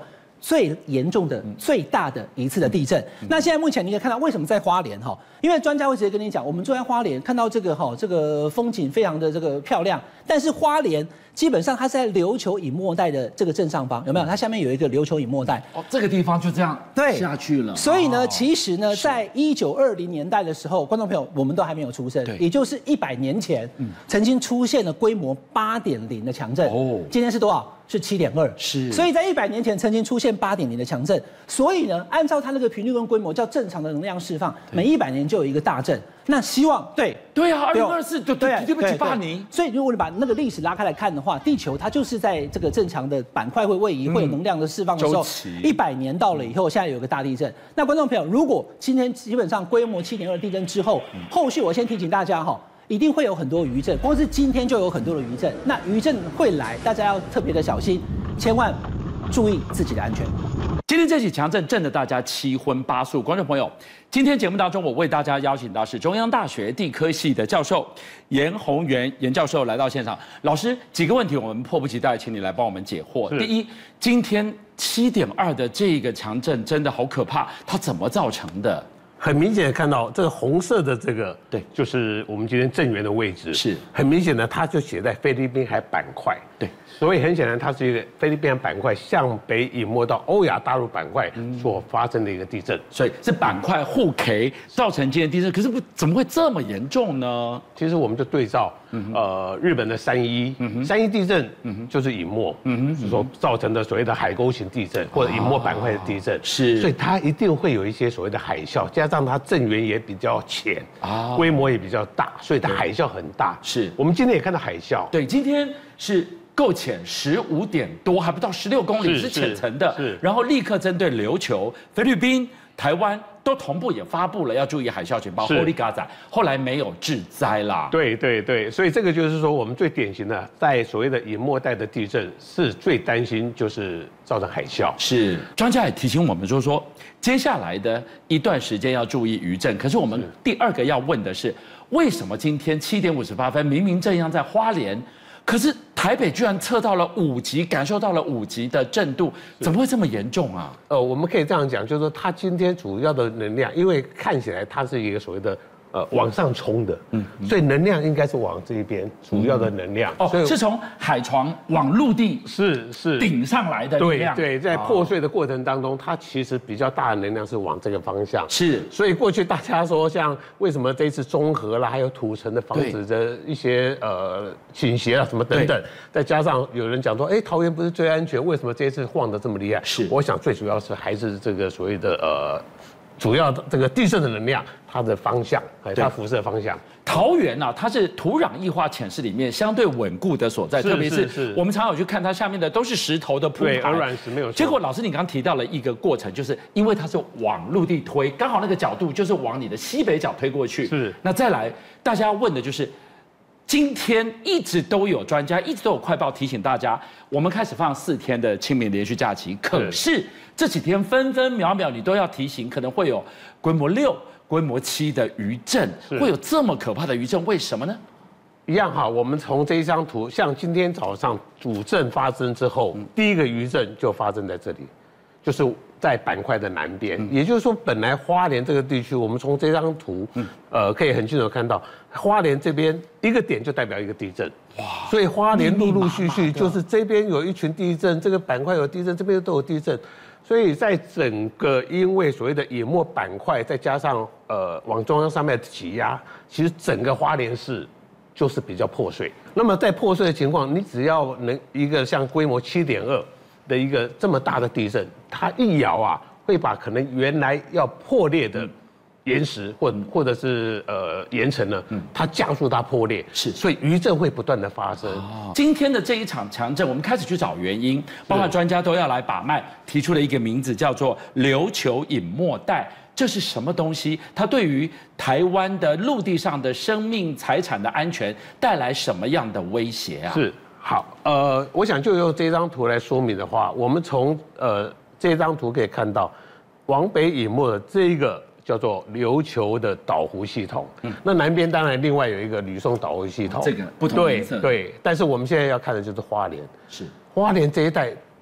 最严重的、最大的一次的地震。那现在目前你可以看到，为什么在花莲哈？因为专家会直接跟你讲，我们住在花莲，看到这个这个风景非常的这个漂亮，但是花莲基本上它是在琉球隐没带的这个正上方，有没有？它下面有一个琉球隐没带。 哦，这个地方就这样下去了。 所以呢，其实呢，在1920年代的时候，观众朋友我们都还没有出生，也就是100年前，曾经出现了规模8.0的强震。哦，今天是多少？是7.2。是。所以在100年前曾经出现8.0的强震。所以呢，按照它那个频率跟规模叫正常的能量释放，每100年就有一个大震。那希望对啊，2024对不起巴尼。 所以如果你把那个历史拉开来看的话，地球它就是在这个正常的板块会位移、会有能量的释放的时候，100年到了以后，现在有个大地震。那观众朋友，如果今天基本上规模7.2地震之后，后续我先提醒大家哈，一定会有很多余震，光是今天就有很多的余震。那余震会来，大家要特别的小心，千万注意自己的安全。 今天这起强震震得大家7荤8素。观众朋友，今天节目当中，我为大家邀请到是中央大学地科系的教授严宏源严教授来到现场。老师，几个问题我们迫不及待，请你来帮我们解惑。第一，今天7.2的这个强震真的好可怕，它怎么造成的？ 很明显的看到这个红色的这个，对，就是我们今天震源的位置， 是很明显的，它就写在菲律宾海板块，对，所以很显然它是一个菲律宾海板块向北隐没到欧亚大陆板块所发生的一个地震， 所以是板块互 K 造成今天地震，可是怎么会这么严重呢？ 其实我们就对照日本的3.1地震，就是隐没，所造成的所谓的海沟型地震或者隐没板块的地震， 是， 所以它一定会有一些所谓的海啸，加上它震源也比较浅，规模也比较大，所以它海啸很大。 是我们今天也看到海啸， 对，今天是够浅，15点多，还不到16公里，是浅层的。是，然后立刻针对琉球、菲律宾、台湾都同步也发布了要注意海啸警报。Holy God， 后来没有致灾啦。 对，所以这个就是说，我们最典型的在所谓的隐没带的地震，是最担心就是造成海啸。 是，专家也提醒我们说接下来的一段时间要注意余震。可是我们第二个要问的是，为什么今天7点58分明明这样在花莲，可是台北居然测到了5级，感受到了5级的震度，怎么会这么严重啊？ 我们可以这样讲，就是说它今天主要的能量，因为看起来它是一个所谓的往上冲的，所以能量应该是往这一边，主要的能量是从海床往陆地是顶上来的能量。 对，在破碎的过程当中，它其实比较大的能量是往这个方向。 是， 所以过去大家说，像为什么这次中和啦，还有土城的房子的一些倾斜啊什么等等，再加上有人讲说，桃园不是最安全，为什么这一次晃得这么厉害？是，我想最主要是还是这个所谓的主要的这个地震的能量，它的方向，它辐射方向。 桃园啊，它是土壤液化潜势里面相对稳固的所在，特别是我们常有去看它下面的都是石头的铺排， 鹅卵石没有。 结果老师你刚刚提到了一个过程，就是因为它是往陆地推，刚好那个角度就是往你的西北角推过去。是。那再来，大家要问的就是。今天一直都有专家，一直都有快报提醒大家，我们开始放4天的清明连续假期。可是这几天分分秒秒你都要提醒，可能会有规模6、规模7的余震，会有这么可怕的余震，为什么呢？ 一样哈，我们从这一张图，像今天早上主震发生之后，第一个余震就发生在这里，就是在板块的南边，也就是说，本来花莲这个地区，我们从这张图，可以很清楚看到，花莲这边一个点就代表一个地震，哇！所以花莲陆陆续续就是这边有一群地震，这个板块有地震，这边都有地震，所以在整个因为所谓的隐没板块，再加上往中央上面的挤压，其实整个花莲市就是比较破碎。那么在破碎的情况，你只要能一个像规模7.2。的一个这么大的地震，它一摇啊，会把可能原来要破裂的岩石或者是岩层呢，它加速它破裂，所以余震会不断的发生。 今天的这一场强震，我们开始去找原因，包括专家都要来把脉，提出了一个名字叫做琉球隐没带。这是什么东西？它对于台湾的陆地上的生命财产的安全带来什么样的威胁啊？ 是。好，我想就用这张图来说明的话，我们从这张图可以看到，往北隐没的这一个叫做琉球的岛弧系统，那南边当然另外有一个吕宋岛弧系统， 这个不同颜色， 对，但是我们现在要看的就是花莲， 是花莲这一带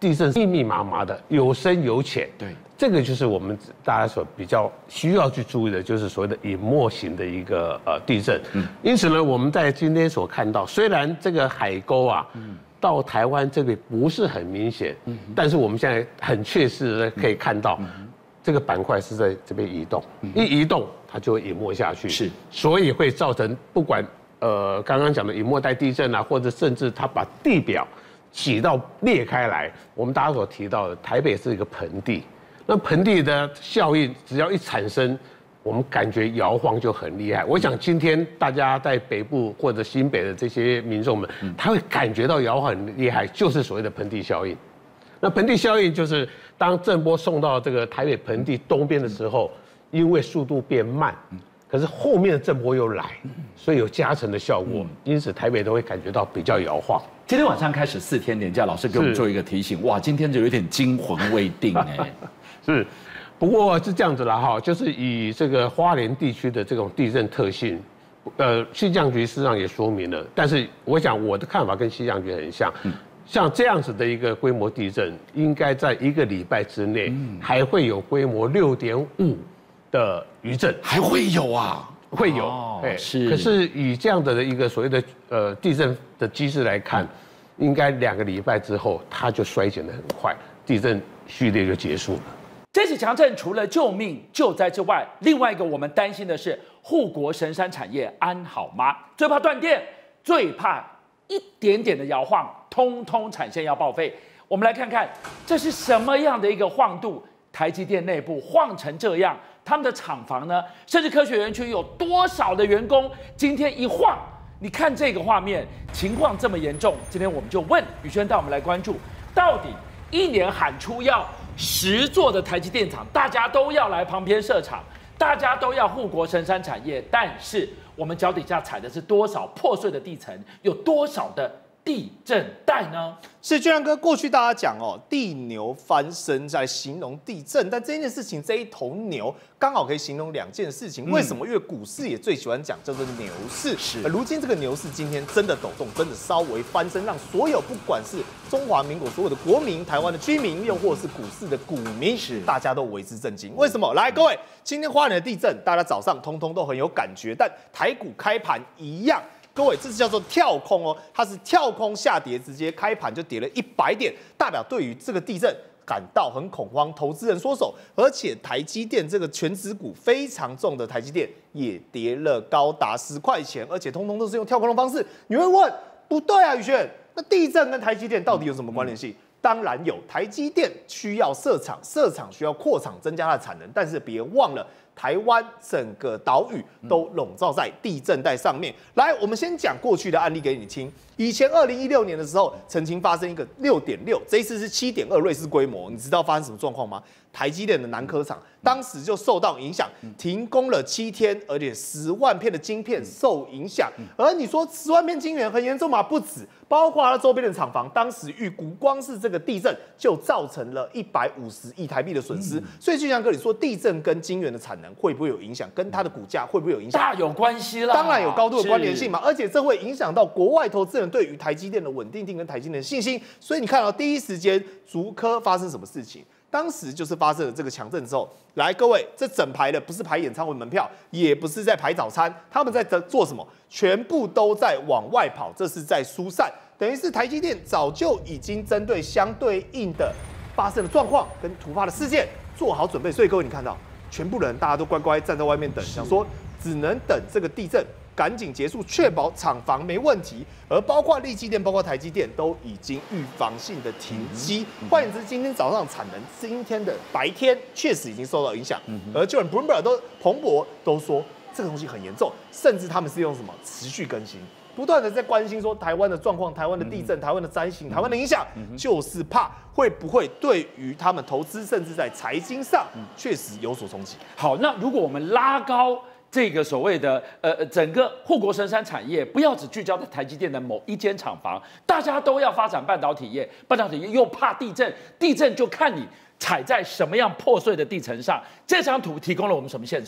地震密密麻麻的，有深有浅。 对， 这个就是我们大家所比较需要去注意的，就是所谓的隐没型的一个地震。因此呢，我们在今天所看到，虽然这个海沟啊，到台湾这边不是很明显，但是我们现在很确实的可以看到，这个板块是在这边移动，一移动它就会隐没下去， 是， 所以会造成不管刚刚讲的隐没带地震啊，或者甚至它把地表挤到裂开来。我们大家所提到的，台北是一个盆地，那盆地的效应只要一产生，我们感觉摇晃就很厉害。我想今天大家在北部或者新北的这些民众们，他会感觉到摇晃很厉害，就是所谓的盆地效应。那盆地效应就是当震波送到这个台北盆地东边的时候，因为速度变慢，可是后面的震波又来，所以有加成的效果，因此台北都会感觉到比较摇晃。 今天晚上开始4天连假，老师给我们做一个提醒，哇，今天就有点惊魂未定哎。 是，不过是这样子啦哈，就是以这个花莲地区的这种地震特性，气象局事实上也说明了，但是我想我的看法跟气象局很像。像这样子的一个规模地震，应该在1个礼拜之内，还会有规模6.5的余震， 还会有啊， 会有， 是。 可是以这样的一个所谓的地震的机制来看，应该2个礼拜之后，它就衰减得很快，地震序列就结束了。 这起强震除了救命救灾之外，另外一个我们担心的是护国神山产业安好吗？最怕断电，最怕一点点的摇晃，通通产线要报废。我们来看看这是什么样的一个晃度，台积电内部晃成这样，他们的厂房呢，甚至科学园区有多少的员工今天一晃，你看这个画面，情况这么严重，今天我们就问宇轩带我们来关注，到底一年喊出要10座的台积电厂，大家都要来旁边设厂，大家都要护国神山产业，但是我们脚底下踩的是多少破碎的地层，有多少的地震带呢？ 是俊亮哥，过去大家讲地牛翻身在形容地震，但这件事情这一头牛刚好可以形容2件事情。为什么？因为股市也最喜欢讲叫做牛市。是，如今这个牛市今天真的抖动，真的稍微翻身，让所有不管是中华民国所有的国民、台湾的居民，又或是股市的股民，大家都为之震惊。为什么？来，各位，今天花莲的地震，大家早上通通都很有感觉，但台股开盘一样。各位，这是叫做跳空哦，它是跳空下跌，直接开盘就跌了100点，代表对于这个地震感到很恐慌，投资人缩手，而且台积电这个全指股非常重的台积电也跌了高达10块钱，而且通通都是用跳空的方式。你会问，不对啊，宇轩，那地震跟台积电到底有什么关联性？当然有，台积电需要设厂，设厂需要扩厂，增加它的产能，但是别忘了。台湾整个岛屿都笼罩在地震带上面。来，我们先讲过去的案例给你听。以前2016年的时候，曾经发生一个6.6，这一次是7.2瑞士规模。你知道发生什么状况吗？台积电的南科厂当时就受到影响，停工了7天，而且10万片的晶片受影响。而你说10万片晶圆很严重吗？不止，包括它周边的厂房，当时预估光是这个地震就造成了150亿台币的损失。所以就像哥你说，地震跟晶圆的产能会不会有影响？跟它的股价会不会有影响？ 大有关系啦， 当然有高度的关联性嘛。而且这会影响到国外投资人对于台积电的稳定性跟台积电的信心。所以你看到第一时间竹科发生什么事情？当时就是发生了这个强震之后，来各位，这整排的不是排演唱会门票，也不是在排早餐，他们在做什么？全部都在往外跑，这是在疏散，等于是台积电早就已经针对相对应的发生的状况跟突发的事件做好准备。所以各位你看到，全部人大家都乖乖站在外面等，想说只能等这个地震赶紧结束，确保厂房没问题。而包括力积电、包括台积电都已经预防性的停机。换言之，今天早上产能，今天的白天确实已经受到影响。而就连 Bloomberg 彭博都说这个东西很严重，甚至他们是用什么持续更新，不断的在关心说台湾的状况、台湾的地震、台湾的灾情、台湾的影响，就是怕会不会对于他们投资，甚至在财经上确实有所冲击。 好，那如果我们拉高这个所谓的整个护国神山产业，不要只聚焦在台积电的某一间厂房，大家都要发展半导体业，半导体业又怕地震，地震就看你踩在什么样破碎的地层上。这张图提供了我们什么线索？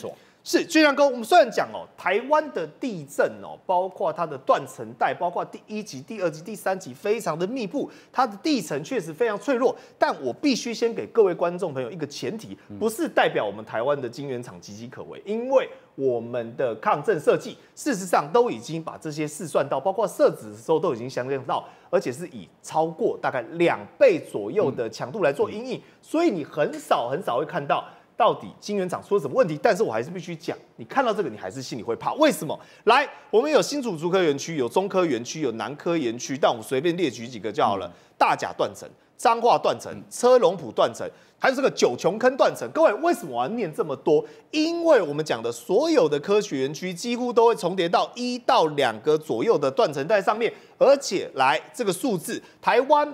是，就像哥，我们虽然讲台湾的地震包括它的断层带，包括第1级、第2级、第3级非常的密布，它的地层确实非常脆弱。但我必须先给各位观众朋友一个前提，不是代表我们台湾的晶圆厂岌岌可危，因为我们的抗震设计事实上都已经把这些试算到，包括设置的时候都已经相量到，而且是以超过大概2倍左右的强度来做因应，所以你很少会看到到底晶圆厂出了什么问题。但是我还是必须讲，你看到这个你还是心里会怕，为什么？来，我们有新竹竹科园区，有中科园区，有南科园区，但我们随便列举几个就好了。大甲断层、彰化断层、车龙埔断层，还有这个九琼坑断层。各位，为什么我要念这么多？因为我们讲的所有的科学园区几乎都会重叠到1到2个左右的断层带上面，而且来这个数字，台湾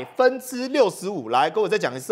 65%，来，各位再讲一次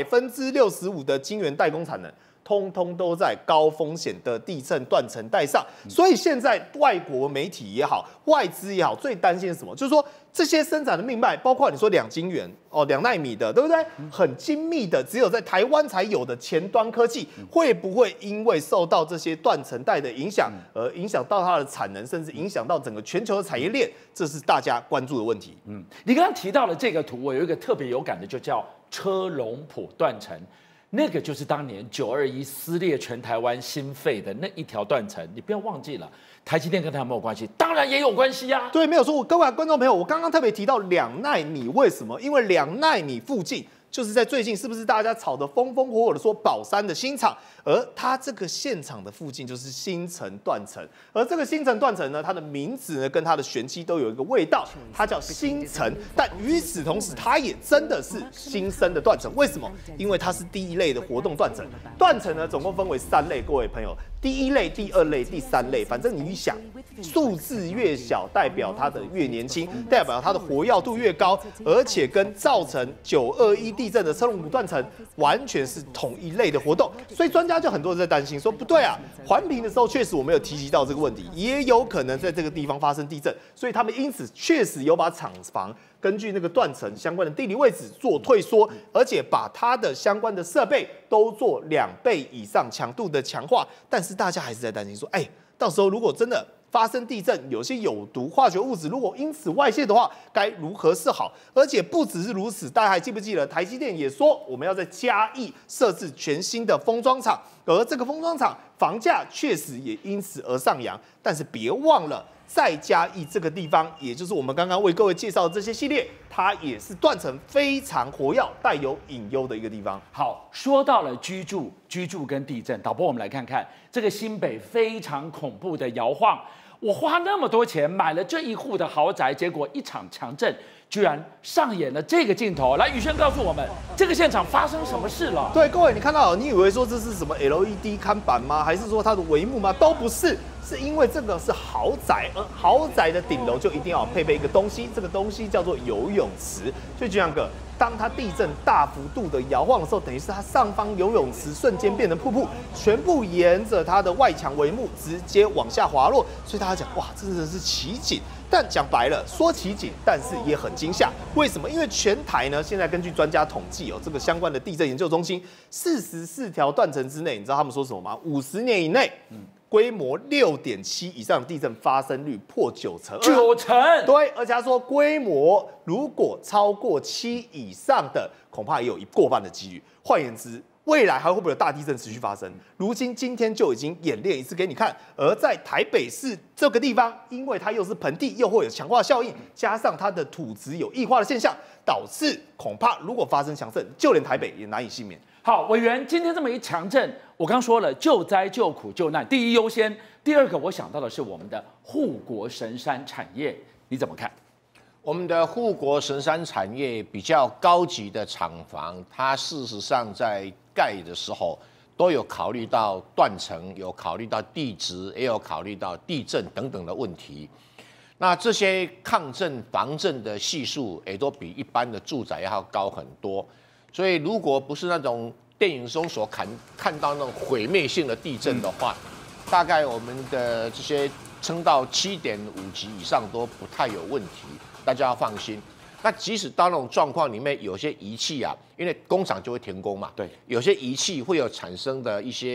65%的晶圆代工产能，通通都在高风险的地震断层带上。所以现在外国媒体也好，外资也好，最担心是什么？就是说这些生产的命脉，包括你说2晶圆2奈米的，对不对？很精密的，只有在台湾才有的前端科技，会不会因为受到这些断层带的影响，而影响到它的产能，甚至影响到整个全球的产业链？这是大家关注的问题。 你刚刚提到了这个图，我有一个特别有感的，就叫车龙埔断层。那个就是当年921撕裂全台湾心肺的那一条断层，你不要忘记了，台积电跟它有没有关系？当然也有关系呀。 对，没有错。各位观众朋友，我刚刚特别提到2奈米，为什么？因为2奈米附近就是在最近，是不是大家炒得风风火火的说宝山的新厂，而它这个现场的附近就是新城断层，而这个新城断层呢，它的名字呢跟它的玄机都有一个味道，它叫新城。但与此同时，它也真的是新生的断层。为什么？因为它是第1类的活动断层。断层呢总共分为3类，各位朋友，第1类、第2类、第3类。反正你想，数字越小，代表它的越年轻，代表它的活跃度越高，而且跟造成921地震的车龙埔断层完全是同一类的活动，所以专家就很多人在担心说，不对啊，环评的时候确实我们有提及到这个问题，也有可能在这个地方发生地震，所以他们因此确实有把厂房根据那个断层相关的地理位置做退缩，而且把它的相关的设备都做2倍以上强度的强化，但是大家还是在担心说，到时候如果真的发生地震，有些有毒化学物质如果因此外泄的话，该如何是好？而且不只是如此，大家还记不记得台积电也说我们要在嘉义设置全新的封装厂，而这个封装厂房价确实也因此而上扬。但是别忘了，在嘉义这个地方，也就是我们刚刚为各位介绍的这些系列，它也是断层非常活跃、带有隐忧的一个地方。 好，说到了居住跟地震，导播我们来看看这个新北非常恐怖的摇晃。我花那么多钱买了这一户的豪宅，结果一场强震居然上演了这个镜头。来，宇轩告诉我们，这个现场发生什么事了？ 对，各位，你看到，你以为说这是什么 LED 看板吗？还是说它的帷幕吗？都不是，是因为这个是豪宅，而豪宅的顶楼就一定要配备一个东西，这个东西叫做游泳池。就这样个，当它地震大幅度的摇晃的时候，等于是它上方游泳池瞬间变成瀑布，全部沿着它的外墙帷幕直接往下滑落。所以大家讲，哇，这真的是奇景。但讲白了，说奇景，但是也很惊吓。为什么？因为全台呢，现在根据专家统计这个相关的地震研究中心，44条断层之内，你知道他们说什么吗？50年以内，规模6.7以上的地震发生率破90%。 90%， 对，而且他说规模如果超过7以上的，恐怕也有过半的几率。换言之，未来还会不会有大地震持续发生？如今天就已经演练一次给你看。而在台北市这个地方，因为它又是盆地，又会有强化效应，加上它的土质有异化的现象，导致恐怕如果发生强震，就连台北也难以幸免。 好，委员，今天这么一强震，我刚说了，救灾救苦救难第一优先，第二个我想到的是我们的护国神山产业，你怎么看？ 我们的护国神山产业比较高级的厂房，它事实上在盖的时候都有考虑到断层，有考虑到地质，也有考虑到地震等等的问题。那这些抗震防震的系数也都比一般的住宅要高很多。所以如果不是那种电影中所看到那种毁灭性的地震的话，大概我们的这些撑到7.5级以上都不太有问题，大家要放心。那即使到那种状况里面，有些仪器啊，因为工厂就会停工嘛，对，有些仪器会有产生的一些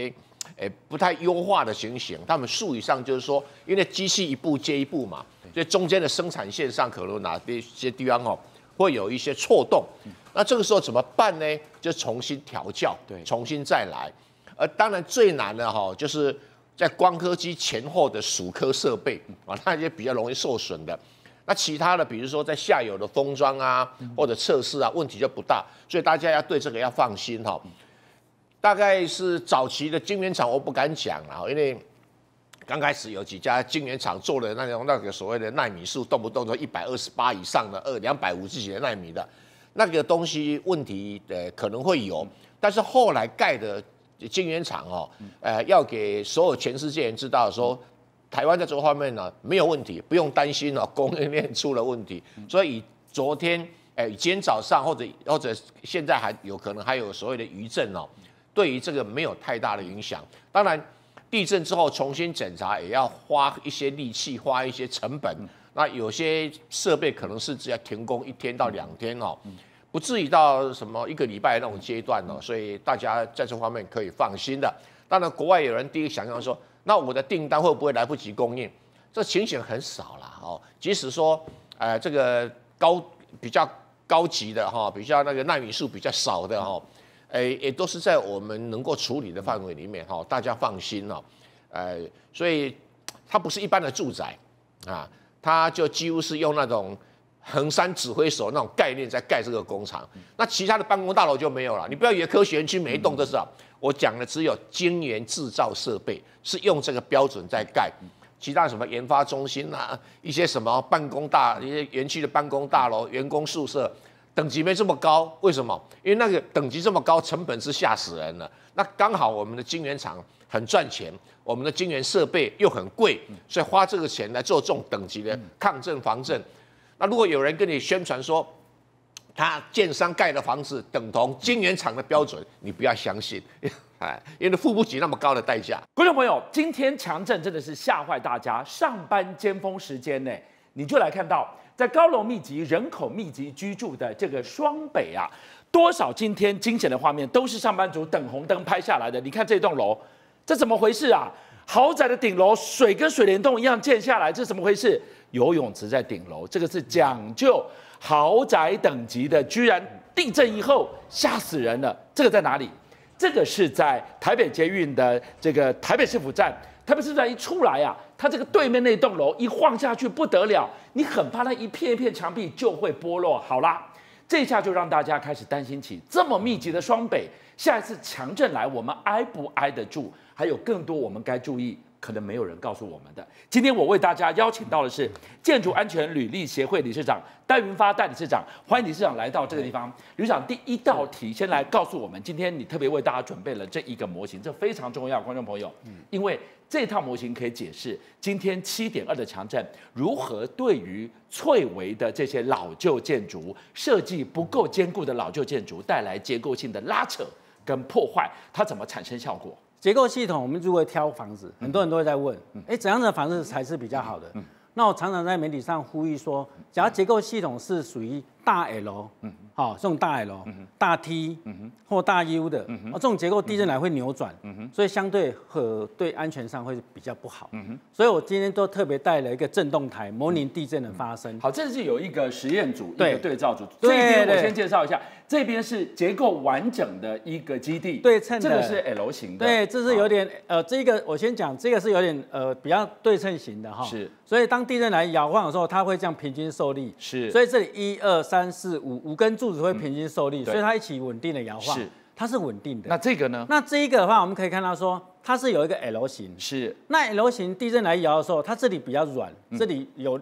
不太优化的情形。他们术语上就是说，因为机器一步接一步嘛，所以中间的生产线上可能哪些地方会有一些错动。那这个时候怎么办呢？就重新调教，重新再来。当然最难的就是在光刻机前后的属刻设备啊，那些比较容易受损的。那其他的，比如说在下游的封装啊，或者测试啊，问题就不大，所以大家要对这个要放心大概是早期的晶圆厂，我不敢讲了，因为刚开始有几家晶圆厂做的那个所谓的奈米数，动不动就128以上的250几的奈米的，那个东西问题可能会有，但是后来盖的晶圆厂要给所有全世界人知道说，台湾在这方面呢没有问题，不用担心供应链出了问题。所以昨天今天早上或者现在还有可能还有所谓的余震对于这个没有太大的影响。当然地震之后重新检查也要花一些力气，花一些成本。那有些设备可能是只要停工1天到2天不至于到什么1个礼拜那种阶段所以大家在这方面可以放心的。当然国外有人第一个想象说，那我的订单会不会来不及供应？这情形很少啦即使说这个比较高级的比较那个奈米数比较少的也都是在我们能够处理的范围里面大家放心所以它不是一般的住宅它就几乎是用那种衡山指挥所那种概念在盖这个工厂。那其他的办公大楼就没有了。你不要以为科学园区每一栋都是我讲的只有晶圆制造设备是用这个标准在盖，其他什么研发中心一些什么一些园区的办公大楼、员工宿舍。等级没这么高，为什么？因为那个等级这么高，成本是吓死人了。那刚好我们的晶圆厂很赚钱，我们的晶圆设备又很贵，所以花这个钱来做这种等级的抗震防震。那如果有人跟你宣传说，他建商盖的房子等同晶圆厂的标准，你不要相信，因为付不起那么高的代价。 观众朋友，今天强震真的是吓坏大家，上班尖峰时间呢，你就来看到。在高楼密集、人口密集居住的这个双北多少今天惊险的画面都是上班族等红灯拍下来的。你看这栋楼，这怎么回事啊？豪宅的顶楼水跟水帘洞一样建下来，这怎么回事？游泳池在顶楼，这个是讲究豪宅等级的，居然地震以后吓死人了。这个在哪里？这个是在台北捷运的这个台北市府站。台北市府站一出来它这个对面那栋楼一晃下去不得了，你很怕那一片一片墙壁就会剥落。好啦，这下就让大家开始担心起这么密集的双北，下一次强震来，我们挨不挨得住？还有更多我们该注意，可能没有人告诉我们的。今天我为大家邀请到的是建筑安全履历协会理事长戴云发戴理事长，欢迎理事长来到这个地方。理事长，第一道题先来告诉我们，今天你特别为大家准备了这一个模型，这非常重要，观众朋友，因为这套模型可以解释今天7.2的强震如何对于脆微的这些老旧建筑设计不够坚固的老旧建筑带来结构性的拉扯跟破坏，它怎么产生效果？ 结构系统，我们如果挑房子，很多人都会在问，怎样的房子才是比较好的？那我常常在媒体上呼吁说，假如结构系统是属于大 L， 这种大 L、大 T 或大 U 的，这种结构地震来会扭转，所以相对对安全上会比较不好。所以我今天都特别带了一个震动台，模拟地震的发生。 好，这是有一个实验组，一个对照组。这边我先介绍一下，这边是结构完整的一个基地， 对称的， 这个是 L 型的。 对，这是有点这个我先讲，这个是有点比较对称型的是。 所以当地震来摇晃的时候，它会这样平均受力。 是。 所以这里1、2、3、4、5根柱子会平均受力，所以它一起稳定的摇晃。是。它是稳定的。 那这个呢？ 那这一个的话，我们可以看到说，它是有一个 L 型。 是。 那 L 型地震来摇的时候，它这里比较软，这里有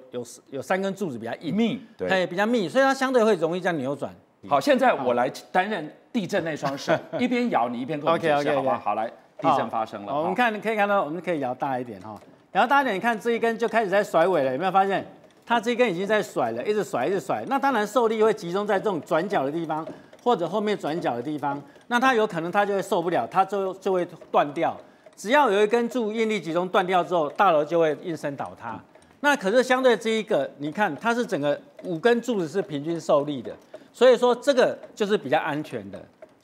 3根柱子比较硬， 密， 对，比较密，所以它相对会容易这样扭转。 好，现在我来担任地震那双手，一边摇你一边跟我们解释，好吧？好，来，地震发生了。 我们可以看到，我们可以摇大一点摇大一点，你看这一根就开始在甩尾了，有没有发现？它这一根已经在甩了，一直甩。那当然受力会集中在这种转角的地方，或者后面转角的地方。那它有可能它就会受不了，它就会断掉。只要有一根柱应力集中断掉之后，大楼就会应声倒塌。那可是相对这一个，你看它是整个5根柱子是平均受力的，所以说这个就是比较安全的。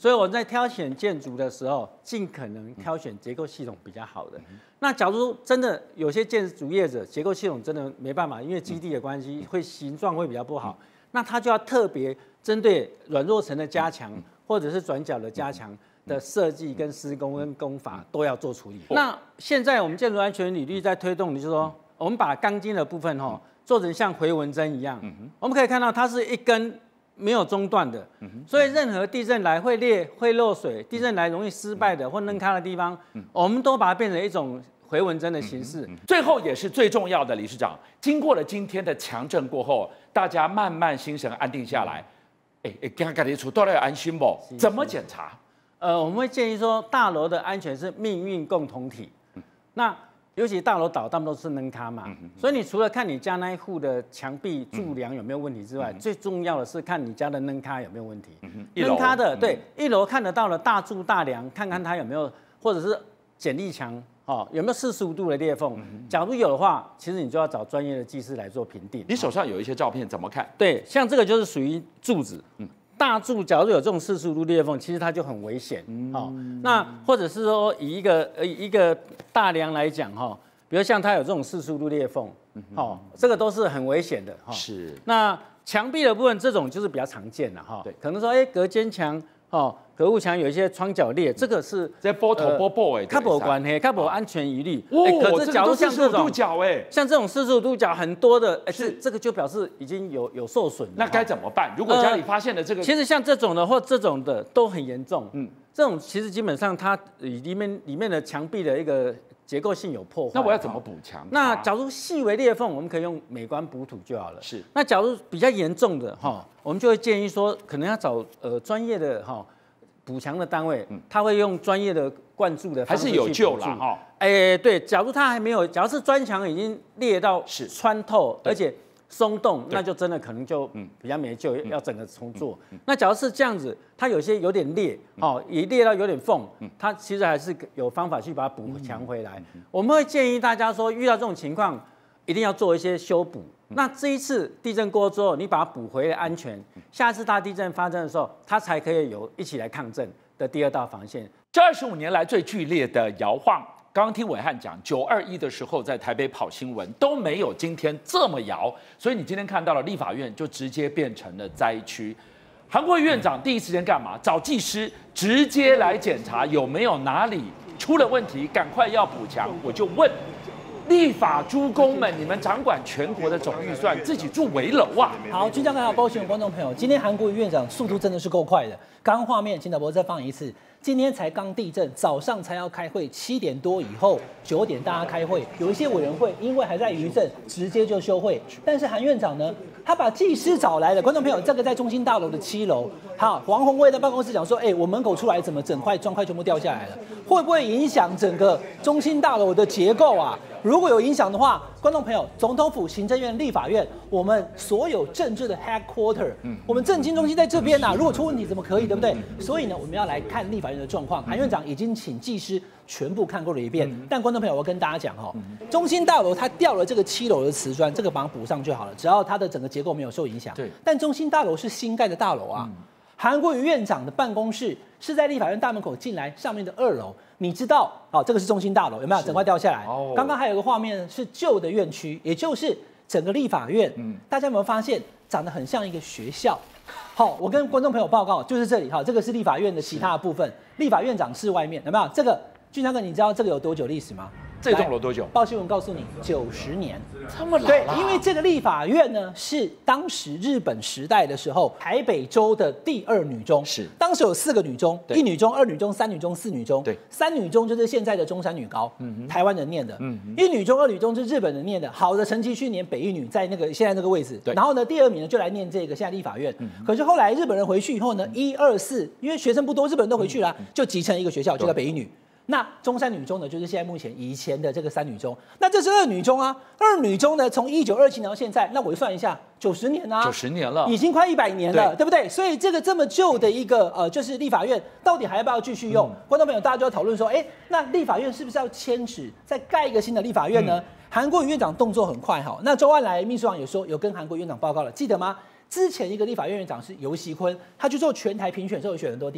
所以我在挑选建筑的时候，尽可能挑选结构系统比较好的。那假如真的有些建筑业者结构系统真的没办法，因为基地的关系，会形状会比较不好，那他就要特别针对软弱层的加强，或者是转角的加强的设计跟施工跟工法都要做处理。那现在我们建筑安全履历在推动的就是说，我们把钢筋的部分做成像回纹针一样，我们可以看到它是一根没有中断的，所以任何地震来会裂、会漏水、地震来容易失败的或崩塌的地方，我们都把它变成一种回纹针的形式。 最后也是最重要的，理事长，经过了今天的强震过后，大家慢慢心神安定下来。刚刚你出到了安心不？怎么检查？ 我们会建议说，大楼的安全是命运共同体。那尤其大楼倒，他们都是崩塌嘛，所以你除了看你家那一户的墙壁柱梁有没有问题之外，最重要的是看你家的崩塌有没有问题。崩塌的，对，一楼看得到的大柱大梁，看看它有没有，或者是剪力墙有没有45度的裂缝。假如有的话，其实你就要找专业的技师来做评定。 你手上有一些照片，怎么看？ 对，像这个就是属于柱子，大柱假如有这种45度裂缝，其实它就很危险。那或者是说以一个大梁来讲比如像它有这种45度裂缝，这个都是很危险的。 是。 那墙壁的部分，这种就是比较常见的对，可能说隔间墙隔户墙有一些窗角裂，这个是在波头波波它没关系，它没安全疑虑。 可是假如像这种像这种45度角很多的，这个就表示已经有受损。 那该怎么办？如果家里发现了这个， 其实像这种的或这种的都很严重。这种其实基本上它里面的墙壁的一个结构性有破坏。 那我要怎么补强？ 那假如细微裂缝，我们可以用美观补土就好了。 是。 那假如比较严重的我们就会建议说，可能要找专业的补强的单位，他会用专业的灌注的方式去补助，还是有救啦对，假如他还没有，假如是砖墙已经裂到穿透，而且松动，那就真的可能就比较没救，要整个重做。那假如是这样子，它有些有点裂，也裂到有点缝，它其实还是有方法去把它补强回来。我们会建议大家说，遇到这种情况，一定要做一些修补。那这一次地震过之后，你把它补回来安全，下次大地震发生的时候，它才可以有一起来抗震的第二道防线。 这25年来最剧烈的摇晃，刚刚听暐瀚讲，921的时候在台北跑新闻都没有今天这么摇，所以你今天看到了立法院就直接变成了灾区。韩国瑜院长第一时间干嘛？找技师直接来检查有没有哪里出了问题，赶快要补强。我就问。立法诸公们，你们掌管全国的总预算，自己住围楼啊！ 好，军长还有包新闻观众朋友，今天韩国瑜院长速度真的是够快的。刚刚画面，请导播再放一次。今天才刚地震，早上才要开会，7点多以后9点大家开会，有一些委员会因为还在余震，直接就休会。但是韩院长呢，他把技师找来了。观众朋友，这个在中心大楼的7楼，好，黄宏威的办公室讲说，我门口出来怎么整块砖块全部掉下来了？会不会影响整个中心大楼的结构啊？如果有影响的话，观众朋友，总统府、行政院、立法院，我们所有政治的 headquarter，我们政经中心在这边如果出问题怎么可以，对不对？所以呢，我们要来看立法院的状况。韩院长已经请技师全部看过了一遍，但观众朋友，我跟大家讲中心大楼它掉了这个7楼的瓷砖，这个把它补上就好了，只要它的整个结构没有受影响。对。但中心大楼是新盖的大楼啊。韩国瑜院长的办公室是在立法院大门口进来，上面的2楼，你知道，这个是中心大楼，有没有整块掉下来？刚刚还有个画面是旧的院区，也就是整个立法院，大家有没有发现长得很像一个学校？好，我跟观众朋友报告，就是这里，这个是立法院的其他的部分，立法院长室外面有没有？这个俊昌哥，你知道这个有多久历史吗？ 这栋楼多久？ 报新闻告诉你，90年， 这么老。 对，因为这个立法院呢，是当时日本时代的时候，台北州的第2女中，是当时有4个女中，1女中、2女中、3女中、4女中，对，3女中就是现在的中山女高，台湾人念的，1女中、2女中是日本人念的，好的成绩去念北一女，在那个现在那个位置，然后呢，第2名呢就来念这个现在立法院，可是后来日本人回去以后呢，1、2、4，因为学生不多，日本人都回去了，就集成一个学校，就在北一女。那中山女中呢，就是现在目前以前的这个3女中，那这是2女中啊。2女中呢，从1927年到现在，那我算一下，90年啊 ，90年了， 已经快100年了， 对不对？所以这个这么旧的一个就是立法院，到底还要不要继续用？观众朋友，大家就要讨论说，那立法院是不是要迁址，再盖一个新的立法院呢？韩国瑜院长动作很快哈，那周安来秘书长也说有跟韩国瑜院长报告了，记得吗？之前一个立法院院长是游锡堃，他去做全台评选，时候选很多地方。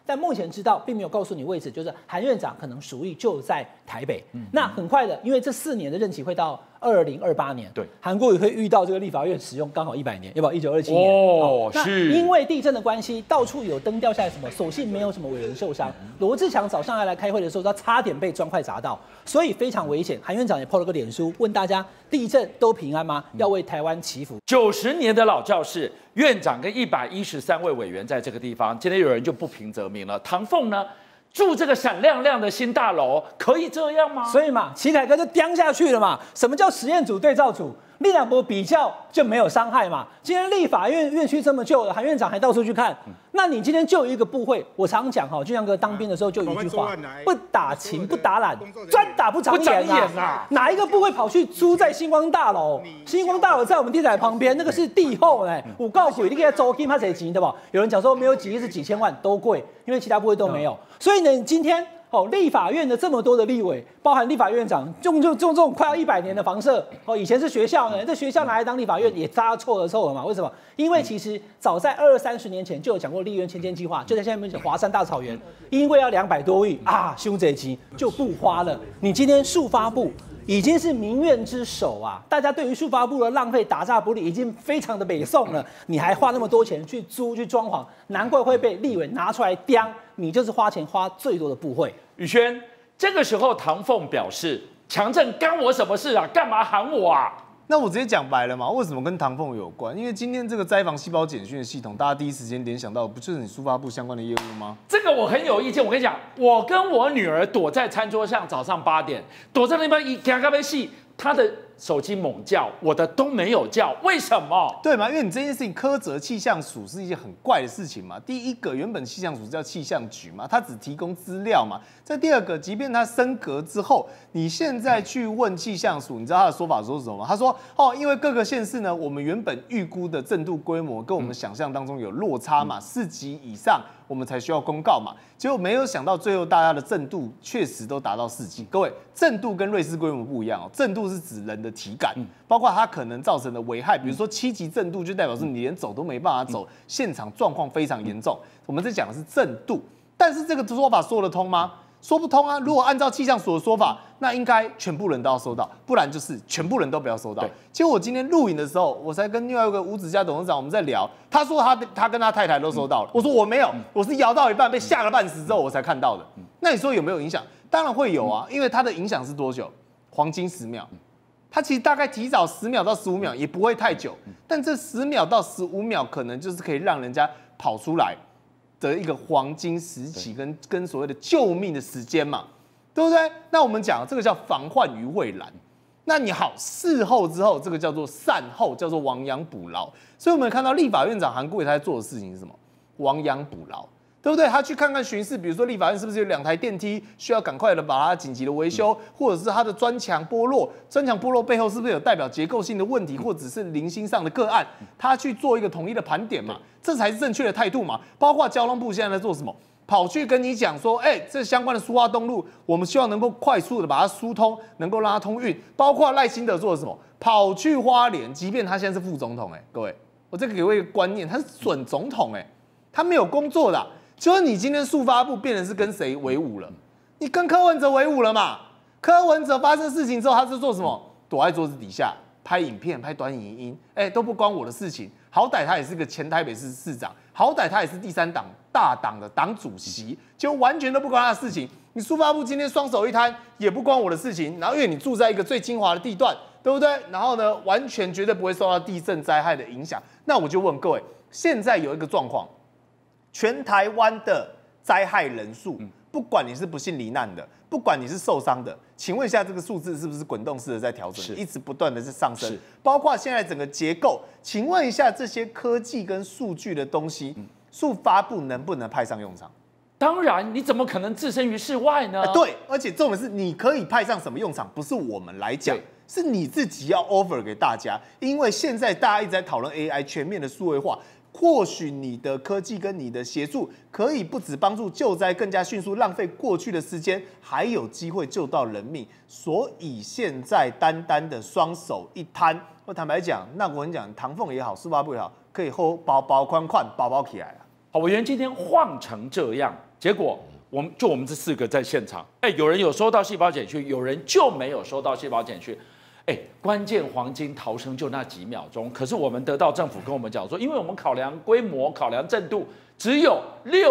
但目前知道并没有告诉你位置，就是韩院长可能属意就在台北。那很快的，因为这4年的任期会到2028年， 对， 韩国也会遇到这个立法院使用刚好100年，要不1927年哦， 是因为地震的关系，到处有灯掉下来什么，所幸没有什么委员受伤。罗志强早上来开会的时候，他差点被砖块砸到，所以非常危险。韩院长也 po 了个脸书，问大家地震都平安吗？要为台湾祈福。 90年的老教室，院长跟113位委员在这个地方，今天有人就不平则鸣了。唐凤呢？住这个闪亮亮的新大楼，可以这样吗？ 所以嘛，齐凯哥就刁下去了嘛。什么叫实验组对照组？力量波比较就没有伤害嘛。今天立法院院区这么旧了，韩院长还到处去看，那你今天就有一个部会，我常讲哈，俊阳哥当兵的时候就有一句话：不打勤不打懒，专打不长眼啊。哪一个部会跑去租在星光大楼？星光大楼在我们地仔旁边，那个是地后哎，我告诉你，你给他租金他谁钱对吧？有人讲说没有几亿是几千万都贵，因为其他部会都没有。所以呢，今天。立法院的这么多的立委，包含立法院长，用这种快要100年的房舍，以前是学校呢，这学校拿来当立法院也大家凑合嘛？为什么？因为其实早在20-30年前就有讲过立院迁迁计划，就在现在华山大草原，因为要200多亿啊，修这集就不花了。你今天速发部已经是民怨之首啊，大家对于速发部的浪费打诈不利已经非常的北宋了，你还花那么多钱去租去装潢，难怪会被立委拿出来刁，你就是花钱花最多的部会。 宇轩，这个时候唐凤表示，强震干我什么事啊？干嘛喊我啊？ 那我直接讲白了嘛，为什么跟唐凤有关？因为今天这个灾防细胞简讯的系统，大家第一时间联想到，不就是你速发部相关的业务吗？ 这个我很有意见。我跟你讲，我跟我女儿躲在餐桌上，早上8点，躲在那边一咖啡戏，她的手机猛叫，我的都没有叫，为什么？ 对嘛？因为你这件事情，柯泽气象署是一件很怪的事情嘛。第一个，原本气象署叫气象局嘛，它只提供资料嘛。再第二个，即便它升格之后，你现在去问气象署，你知道他的说法说是什么吗？他说因为各个县市呢，我们原本预估的震度规模跟我们想象当中有落差嘛，4级以上我们才需要公告嘛。结果没有想到最后大家的震度确实都达到4级。各位，震度跟瑞士规模不一样哦，震度是指人的体感，包括它可能造成的危害，比如说7级震度就代表是你连走都没办法走，现场状况非常严重。我们在讲的是震度，但是这个说法说得通吗？说不通啊！如果按照气象署的说法，那应该全部人都要收到，不然就是全部人都不要收到。结果我今天录影的时候，我才跟另外一个吴子嘉董事长我们在聊，他说他跟他太太都收到了，我说我没有，我是摇到一半被吓了半死之后我才看到的。那你说有没有影响？当然会有啊，因为它的影响是多久？黄金10秒。它其实大概提早10秒到15秒，也不会太久，但这10秒到15秒可能就是可以让人家跑出来的一个黄金时期跟所谓的救命的时间嘛，对不对？那我们讲这个叫防患于未然。那你好，事后之后，这个叫做善后，叫做亡羊补牢。所以我们看到立法院长韩国瑜他在做的事情是什么？亡羊补牢，对不对？他去看看巡视，比如说立法院是不是有2台电梯需要赶快的把它紧急的维修，或者是它的砖墙剥落，砖墙剥落背后是不是有代表结构性的问题，或者是零星上的个案，他去做一个统一的盘点嘛，这才是正确的态度嘛。包括交通部现在在做什么？跑去跟你讲说，这相关的苏花东路，我们希望能够快速的把它疏通，能够让它通运。包括赖清德做了什么？跑去花莲，即便他现在是副总统，各位，我这个给我一个观念，他是准总统，他没有工作的。就是你今天速发部变成是跟谁为伍了？你跟柯文哲为伍了嘛？柯文哲发生事情之后，他是做什么？躲在桌子底下拍影片、拍短影音，都不关我的事情。好歹他也是个前台北市市长，好歹他也是第3党大党的党主席，就完全都不关他的事情。你速发部今天双手一摊，也不关我的事情。然后因为你住在一个最精华的地段，对不对？然后呢，完全绝对不会受到地震灾害的影响。那我就问各位，现在有一个状况。全台湾的灾害人数，不管你是不幸罹难的，不管你是受伤的，请问一下这个数字是不是滚动式的在调整，一直不断的在上升？包括现在整个结构，请问一下这些科技跟数据的东西，速发部能不能派上用场？ 当然，你怎么可能置身于事外呢？ 对，而且重点是你可以派上什么用场，不是我们来讲，是你自己要 offer 给大家，因为现在大家一直在讨论 AI 全面的数位化。或许你的科技跟你的协助，可以不只帮助救灾更加迅速，浪费过去的时间，还有机会救到人命。所以现在单单的双手一摊，我坦白讲，那我跟你讲，唐凤也好，速发部也好，可以包包宽宽包包起来了。 好，委员今天晃成这样， 结果我们这4个在现场，有人有收到细胞简讯，有人就没有收到细胞简讯。关键黄金逃生就那几秒钟，可是我们得到政府跟我们讲说，因为我们考量规模、考量震度，只有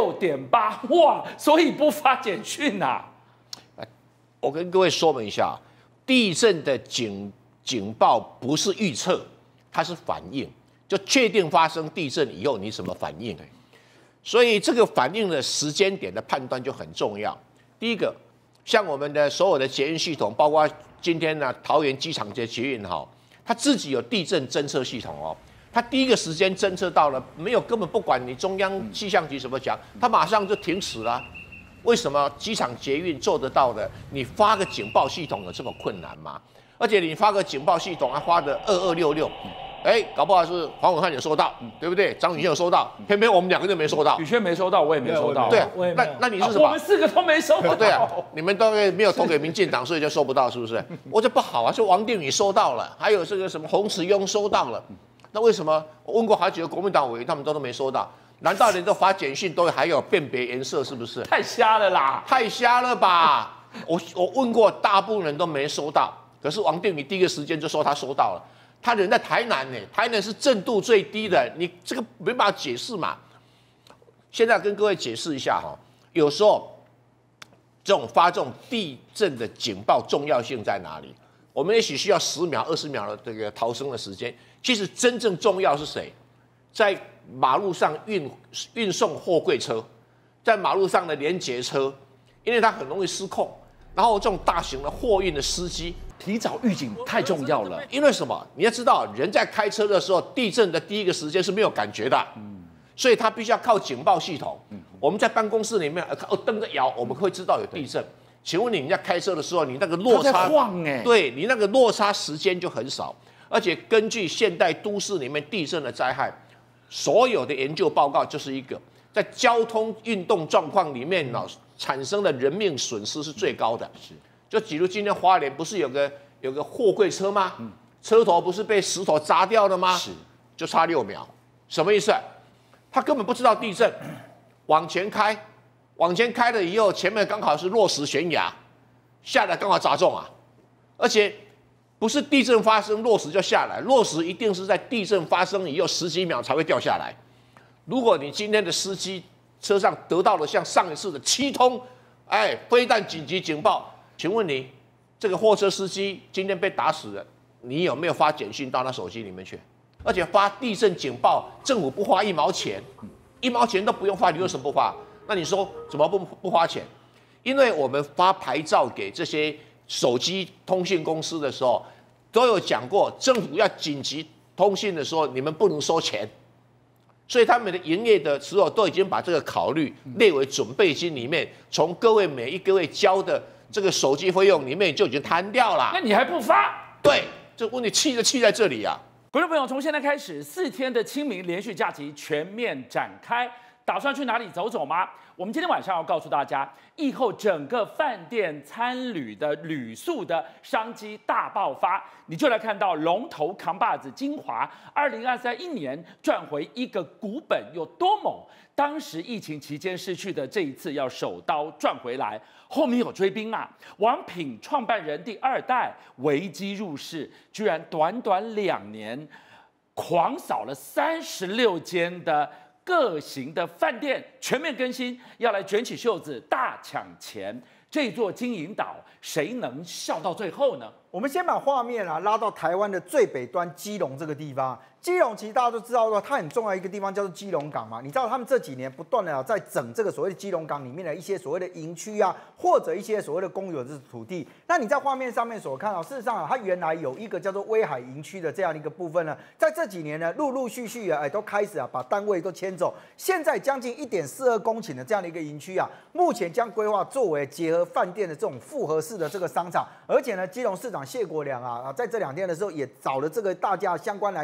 6.8，哇，所以不发简讯呐。 我跟各位说明一下，地震的警报不是预测，它是反应，就确定发生地震以后你什么反应。所以这个反应的时间点的判断就很重要。第一个，像我们的所有的捷运系统，包括今天呢桃园机场捷运它自己有地震侦测系统哦，它第一个时间侦测到了，根本不管你中央气象局怎么讲，它马上就停止了。为什么机场捷运做得到的？你发个警报系统有这么困难吗？而且你发个警报系统还发的2266，搞不好是黄伟汉有收到，对不对？张宇轩有收到，偏偏我们2个就没收到。 宇轩没收到，我也没收到。 对，那你是什么？ 我们4个都没收到。 对啊，你们都没有投给民进党，所以就收不到，是不是？我这不好啊，是王定宇收到了，还有这个什么洪慈庸收到了，那为什么我问过好几个国民党委员，他们都没收到？难道你都发简讯都还有辨别颜色，是不是？ 太瞎了啦！ 太瞎了吧！我问过，大部分人都没收到。可是王定宇第一个时间就说他收到了，他人在台南呢，台南是震度最低的，你这个没办法解释嘛。现在跟各位解释一下有时候发这种地震的警报重要性在哪里？我们也许需要10秒、20秒的这个逃生的时间，其实真正重要是谁？在马路上运送货柜车，在马路上的连结车，因为它很容易失控。然后这种大型的货运的司机提早预警太重要了。 因为什么？你要知道，人在开车的时候，地震的第一个时间是没有感觉的，所以他必须要靠警报系统。我们在办公室里面灯着摇，我们会知道有地震。请问你在开车的时候，你那个落差，对你那个落差时间就很少。而且根据现代都市里面地震的灾害，所有的研究报告就是一个，在交通运动状况里面产生的人命损失是最高的。就比如今天花莲不是有个货柜车吗？车头不是被石头砸掉了吗？就差6秒，什么意思？他根本不知道地震，往前开了以后，前面刚好是落石悬崖，下来刚好砸中啊！而且不是地震发生落石就下来，落石一定是在地震发生以后10几秒才会掉下来。如果你今天的司机车上得到了像上一次的7通，飞弹紧急警报，请问你这个货车司机今天被打死了，你有没有发简讯到他手机里面去？而且发地震警报，政府不花1毛钱，1毛钱都不用花，你为什么不花？那你说怎么不花钱？因为我们发牌照给这些手机通信公司的时候，都有讲过，政府要紧急通信的时候，你们不能收钱。所以他们的营业的时候都已经把这个考虑列为准备金里面，从每一位交的这个手机费用里面就已经摊掉了。 那你还不发？ 对，这问题气在这里啊！ 观众朋友，从现在开始4天的清明连续假期全面展开，打算去哪里走走吗？我们今天晚上要告诉大家，疫后整个饭店餐旅的旅宿的商机大爆发，你就来看到龙头扛把子精华，2023年赚回一个股本有多猛。当时疫情期间失去的，这一次要手刀赚回来。后面有追兵啊，王品创办人第2代危机入市，居然短短2年，狂扫了36间的各型的饭店，全面更新，要来卷起袖子大抢钱。这座金银岛，谁能笑到最后呢？ 我们先把画面拉到台湾的最北端基隆这个地方。基隆其实大家都知道说，它很重要一个地方叫做基隆港嘛。你知道他们这几年不断的在整这个所谓的基隆港里面的一些所谓的营区啊，或者一些所谓的公有的土地。那你在画面上面所看到，事实上它原来有一个叫做威海营区的这样的一个部分呢，在这几年呢，陆陆续续都开始把单位都迁走。现在将近1.42公顷的这样的一个营区啊，目前将规划作为结合饭店的这种复合式的这个商场，而且呢，基隆市长谢国良在这2天的时候也找了这个大家相关来开会，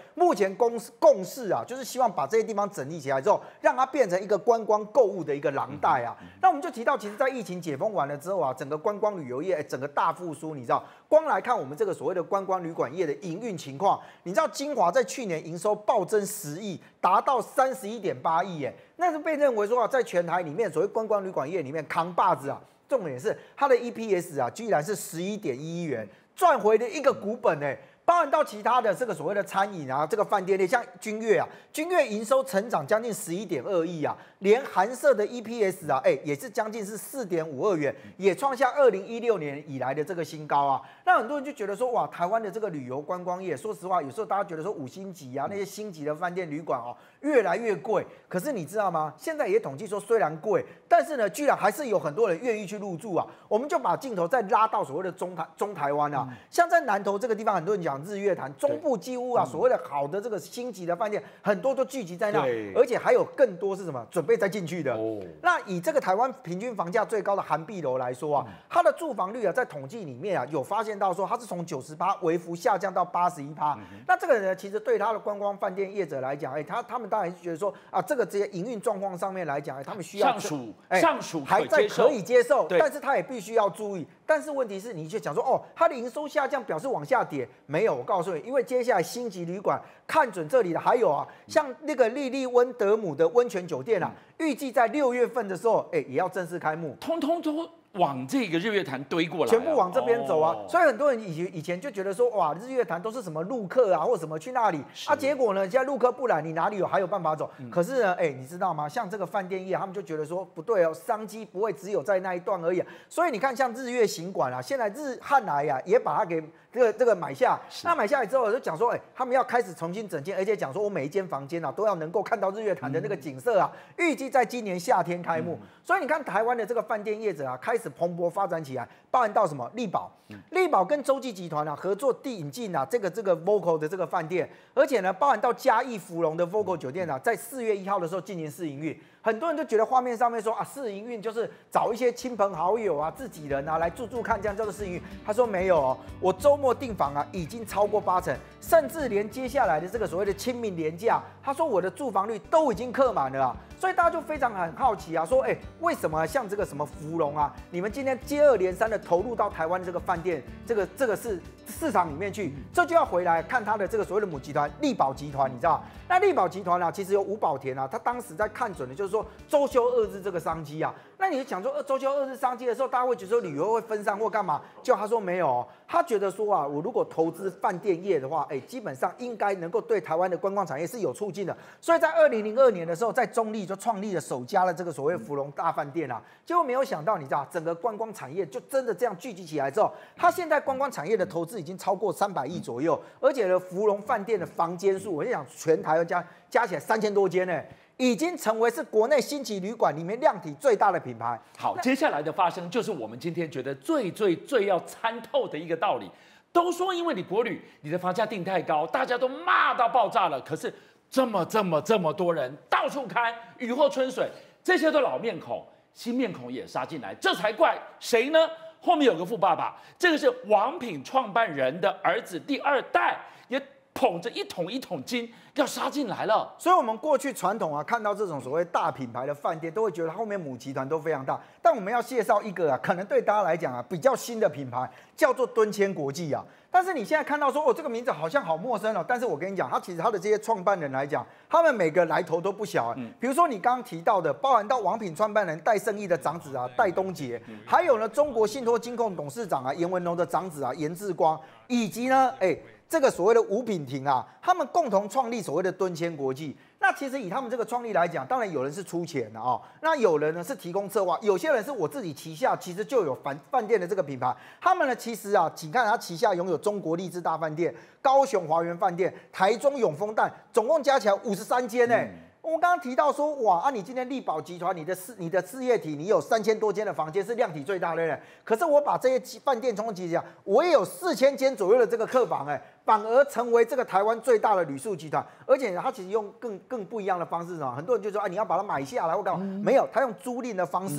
目前共识啊，就是希望把这些地方整理起来之后，让它变成一个观光购物的一个廊带啊。那我们就提到，其实，在疫情解封完了之后啊，整个观光旅游业整个大复苏，你知道，光来看我们这个所谓的观光旅馆业的营运情况，你知道金华在去年营收暴增10亿，达到31.8亿耶，那是被认为说啊，在全台里面所谓观光旅馆业里面扛把子啊。重点是它的 EPS 啊，居然是11.1亿元，赚回了一个股本哎。包含到其他的这个所谓的餐饮啊，这个饭店类，像君悦啊，君悦营收成长将近11.2亿啊，连韩舍的 EPS 啊，也是将近是4.52元，也创下2016年以来的这个新高啊。那很多人就觉得说，哇，台湾的这个旅游观光业，说实话，有时候大家觉得说5星级啊，那些星级的饭店旅馆哦，越来越贵。可是你知道吗？现在也统计说，虽然贵，但是呢，居然还是有很多人愿意去入住啊。我们就把镜头再拉到所谓的中台湾啊，像在南投这个地方，很多人讲日月潭，中部几乎啊所谓的好的这个星级的饭店，很多都聚集在那，而且还有更多是什么准备再进去的。那以这个台湾平均房价最高的涵碧楼来说啊，它的住房率啊，在统计里面啊有发现到说，它是从90%微幅下降到81%。那这个呢，其实对它的观光饭店业者来讲，他们当然是觉得说啊，这个这些营运状况上面来讲，他们需要上属还在可以接受，但是他也必须要注意。但是问题是，你就讲说哦，它的营收下降表示往下跌，没有，我告诉你，因为接下来星级旅馆看准这里的，还有啊，像那个莉莉温德姆的温泉酒店啊，预计在6月份的时候，也要正式开幕， 通都往这个日月潭堆过来， 全部往这边走啊。所以很多人以前就觉得说，哇，日月潭都是什么陆客啊，或什么去那里啊，结果呢，现在陆客不来，你哪里还有办法走？可是呢，你知道吗？像这个饭店业，他们就觉得说不对哦，商机不会只有在那一段而已。所以你看，像日月行馆啊，现在汉来呀，也把它给这个买下。那买下来之后，就讲说，他们要开始重新整建，而且讲说我每一间房间啊，都要能够看到日月潭的那个景色啊。预计在今年夏天开幕。所以你看，台湾的这个饭店业者啊，开始蓬勃发展起来，包含到什么力宝，力宝跟洲际集团啊合作引进啊这个 Vocal 的这个饭店，而且呢，包含到嘉义福隆的 Vocal 酒店啊，在4月1号的时候进行试营运。很多人就觉得画面上面说啊，试营运就是找一些亲朋好友啊、自己人啊来住看，这样叫做试营运。他说没有哦，我周末订房啊已经超过80%，甚至连接下来的这个所谓的清明连假，他说我的住房率都已经客满了啊。所以大家就非常很好奇啊，说为什么像这个什么福隆啊，你们今天接二连三的投入到台湾的这个饭店这个市场里面去，这就要回来看它的这个所谓的母集团力宝集团，你知道？那力宝集团啊，其实有吴宝田啊，他当时在看准的就是说周休2日这个商机啊。那你讲说周休2日商机的时候，大家会觉得说旅游会分散或干嘛？就他说没有哦，他觉得说啊，我如果投资饭店业的话，基本上应该能够对台湾的观光产业是有促进的。所以在2002年的时候，在中立就创立了首家的这个所谓福隆大饭店啊。结果没有想到，你知道整个观光产业就真的这样聚集起来之后，他现在观光产业的投资已经超过300亿左右，而且呢，福隆饭店的房间数，我就讲全台加起来3000多间呢。已经成为是国内星级旅馆里面量体最大的品牌。 好，接下来的发生就是我们今天觉得最要参透的一个道理。都说因为你国旅，你的房价定太高，大家都骂到爆炸了。可是这么多人到处开，雨后春水，这些都老面孔，新面孔也杀进来，这才怪。谁呢？后面有个富爸爸，这个是王品创办人的儿子第2代，也捧着一桶金要杀进来了。 所以我们过去传统啊，看到这种所谓大品牌的饭店，都会觉得后面母集团都非常大。但我们要介绍一个啊，可能对大家来讲啊比较新的品牌，叫做敦谦国际啊。但是你现在看到说，这个名字好像好陌生哦。但是我跟你讲，其实他的这些创办人来讲，他们每个来头都不小啊。比如说你刚刚提到的，包含到王品创办人戴胜益的长子啊戴东杰，还有呢中国信托金控董事长啊严文龙的长子啊严志光，以及呢这个所谓的吴品婷啊，他们共同创立所谓的敦谦国际。那其实以他们这个创立来讲，当然有人是出钱的哦，那有人呢是提供策划，有些人是我自己旗下其实就有饭店的这个品牌。他们呢其实啊，请看他旗下拥有中国励志大饭店、高雄华园饭店、台中永丰蛋，总共加起来53间呢。我刚刚提到说，哇你今天力宝集团你的事业体，你有3000多间的房间是量体最大的，可是我把这些饭店冲击一下，我也有4000间左右的这个客房，反而成为这个台湾最大的旅宿集团，而且它其实用更不一样的方式，很多人就说你要把它买下来或干嘛，没有，他用租赁的方式。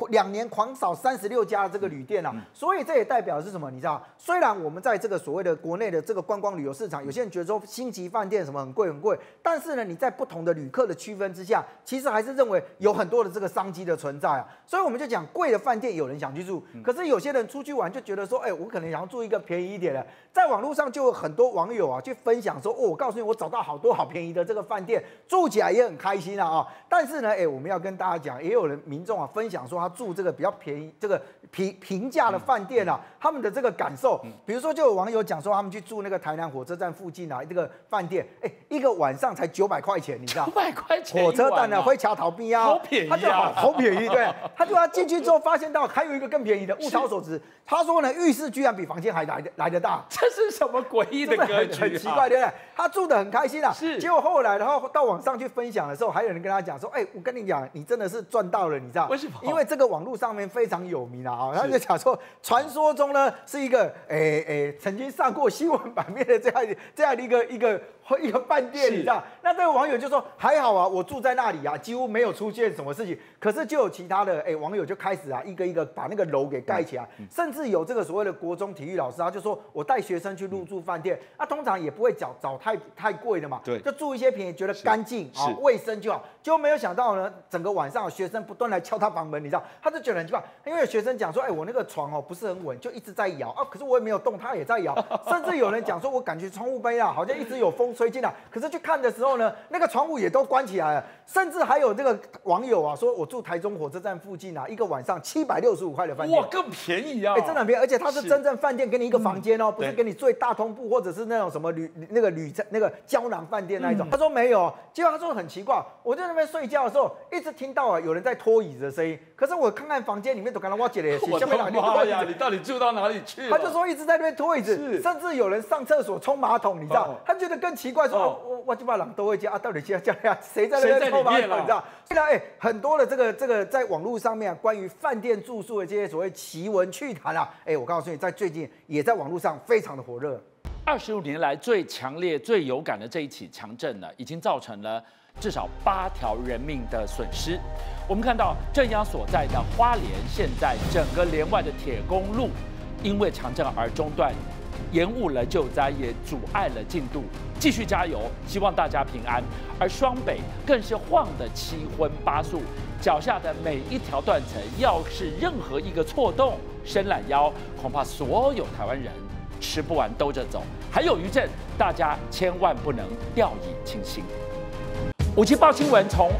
2年狂扫36家的这个旅店啊，所以这也代表的是什么？你知道，虽然我们在这个所谓的国内的这个观光旅游市场，有些人觉得说星级饭店什么很贵很贵，但是呢，你在不同的旅客的区分之下，其实还是认为有很多的这个商机的存在啊。所以我们就讲贵的饭店有人想去住，可是有些人出去玩就觉得说，哎，我可能想要住一个便宜一点的。在网络上就有很多网友啊去分享说，哦，我告诉你，我找到好多好便宜的这个饭店，住起来也很开心啊。但是呢，哎，我们要跟大家讲，也有人民众啊分享说他住这个比较便宜、这个平价的饭店啊，他们的这个感受，比如说就有网友讲说他们去住那个台南火车站附近啊这个饭店，哎，一个晚上才900块钱，你知道 ？900块钱， 火车站啊，灰桥逃避啊， 好便宜啊， 他就好便宜，对，他进去之后发现到还有一个更便宜的，物超所值。他说呢，浴室居然比房间还来得大， 这是什么诡异的格局？ 很奇怪，对不对？他住得很开心啊， 是。 结果后来，然后到网上去分享的时候，还有人跟他讲说，哎，我跟你讲，你真的是赚到了，你知道？ 为什么？ 因为这个网络上面非常有名啊，他就讲说，传说中呢是一个曾经上过新闻版面的这样的一个饭店，你知道？那这个网友就说还好啊，我住在那里啊，几乎没有出现什么事情。可是就有其他的网友就开始啊，一个一个把那个楼给盖起来，甚至有这个所谓的国中体育老师，他就说我带学生去入住饭店，那通常也不会找太贵的嘛， 对， 就住一些便宜，觉得干净啊、卫生就好。结果没有想到呢，整个晚上学生不断来敲他房门，你知道，他就觉得很奇怪，因为有学生讲说，哎，我那个床不是很稳，就一直在摇啊，可是我也没有动，他也在摇，甚至有人讲说，我感觉窗户杯啊，好像一直有风吹进来，可是去看的时候呢，那个窗户也都关起来了，甚至还有这个网友啊说，我住台中火车站附近啊，一个晚上765块的饭店， 哇，更便宜啊！ 真的很便宜，而且它是真正饭店给你一个房间哦，不是给你睡大通铺或者是那种什么那个胶囊饭店那一种。他说没有，结果他说很奇怪，我在那边睡觉的时候，一直听到有人在拖椅子的声音，可是我看看房间里面都看到我姐的， 我的妈呀，你到底住到哪里去了？ 他就说一直在那边拖椅子，甚至有人上厕所冲马桶，你知道？他觉得更奇怪，说我就把人都会家啊，到底现在谁在那边冲马桶？你知道？现在很多的这个在网络上面关于饭店住宿的这些所谓奇闻趣谈啊，我告诉你，在最近也在网络上非常的火热。 25年来最强烈、最有感的这一起强震呢，已经造成了至少8条人命的损失。我们看到震央所在的花莲，现在整个连外的铁公路因为强震而中断，延误了救灾，也阻碍了进度。继续加油，希望大家平安。而双北更是晃得7荤8素，脚下的每一条断层，要是任何一个错动，伸懒腰，恐怕所有台湾人吃不完兜着走。还有余震，大家千万不能掉以轻心。57报新闻从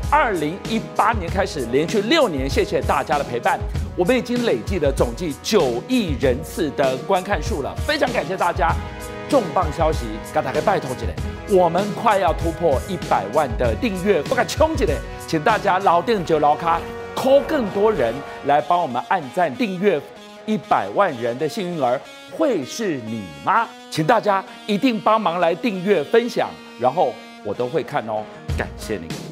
2018年开始，连续6年，谢谢大家的陪伴。我们已经累计了总计9亿人次的观看数了，非常感谢大家。重磅消息，给大家拜托一下，我们快要突破100万的订阅，不敢冲一下，请大家老定就老卡，call 更多人来帮我们按赞订阅，100万人的幸运儿会是你吗？请大家一定帮忙来订阅分享，然后我都会看哦，感谢您。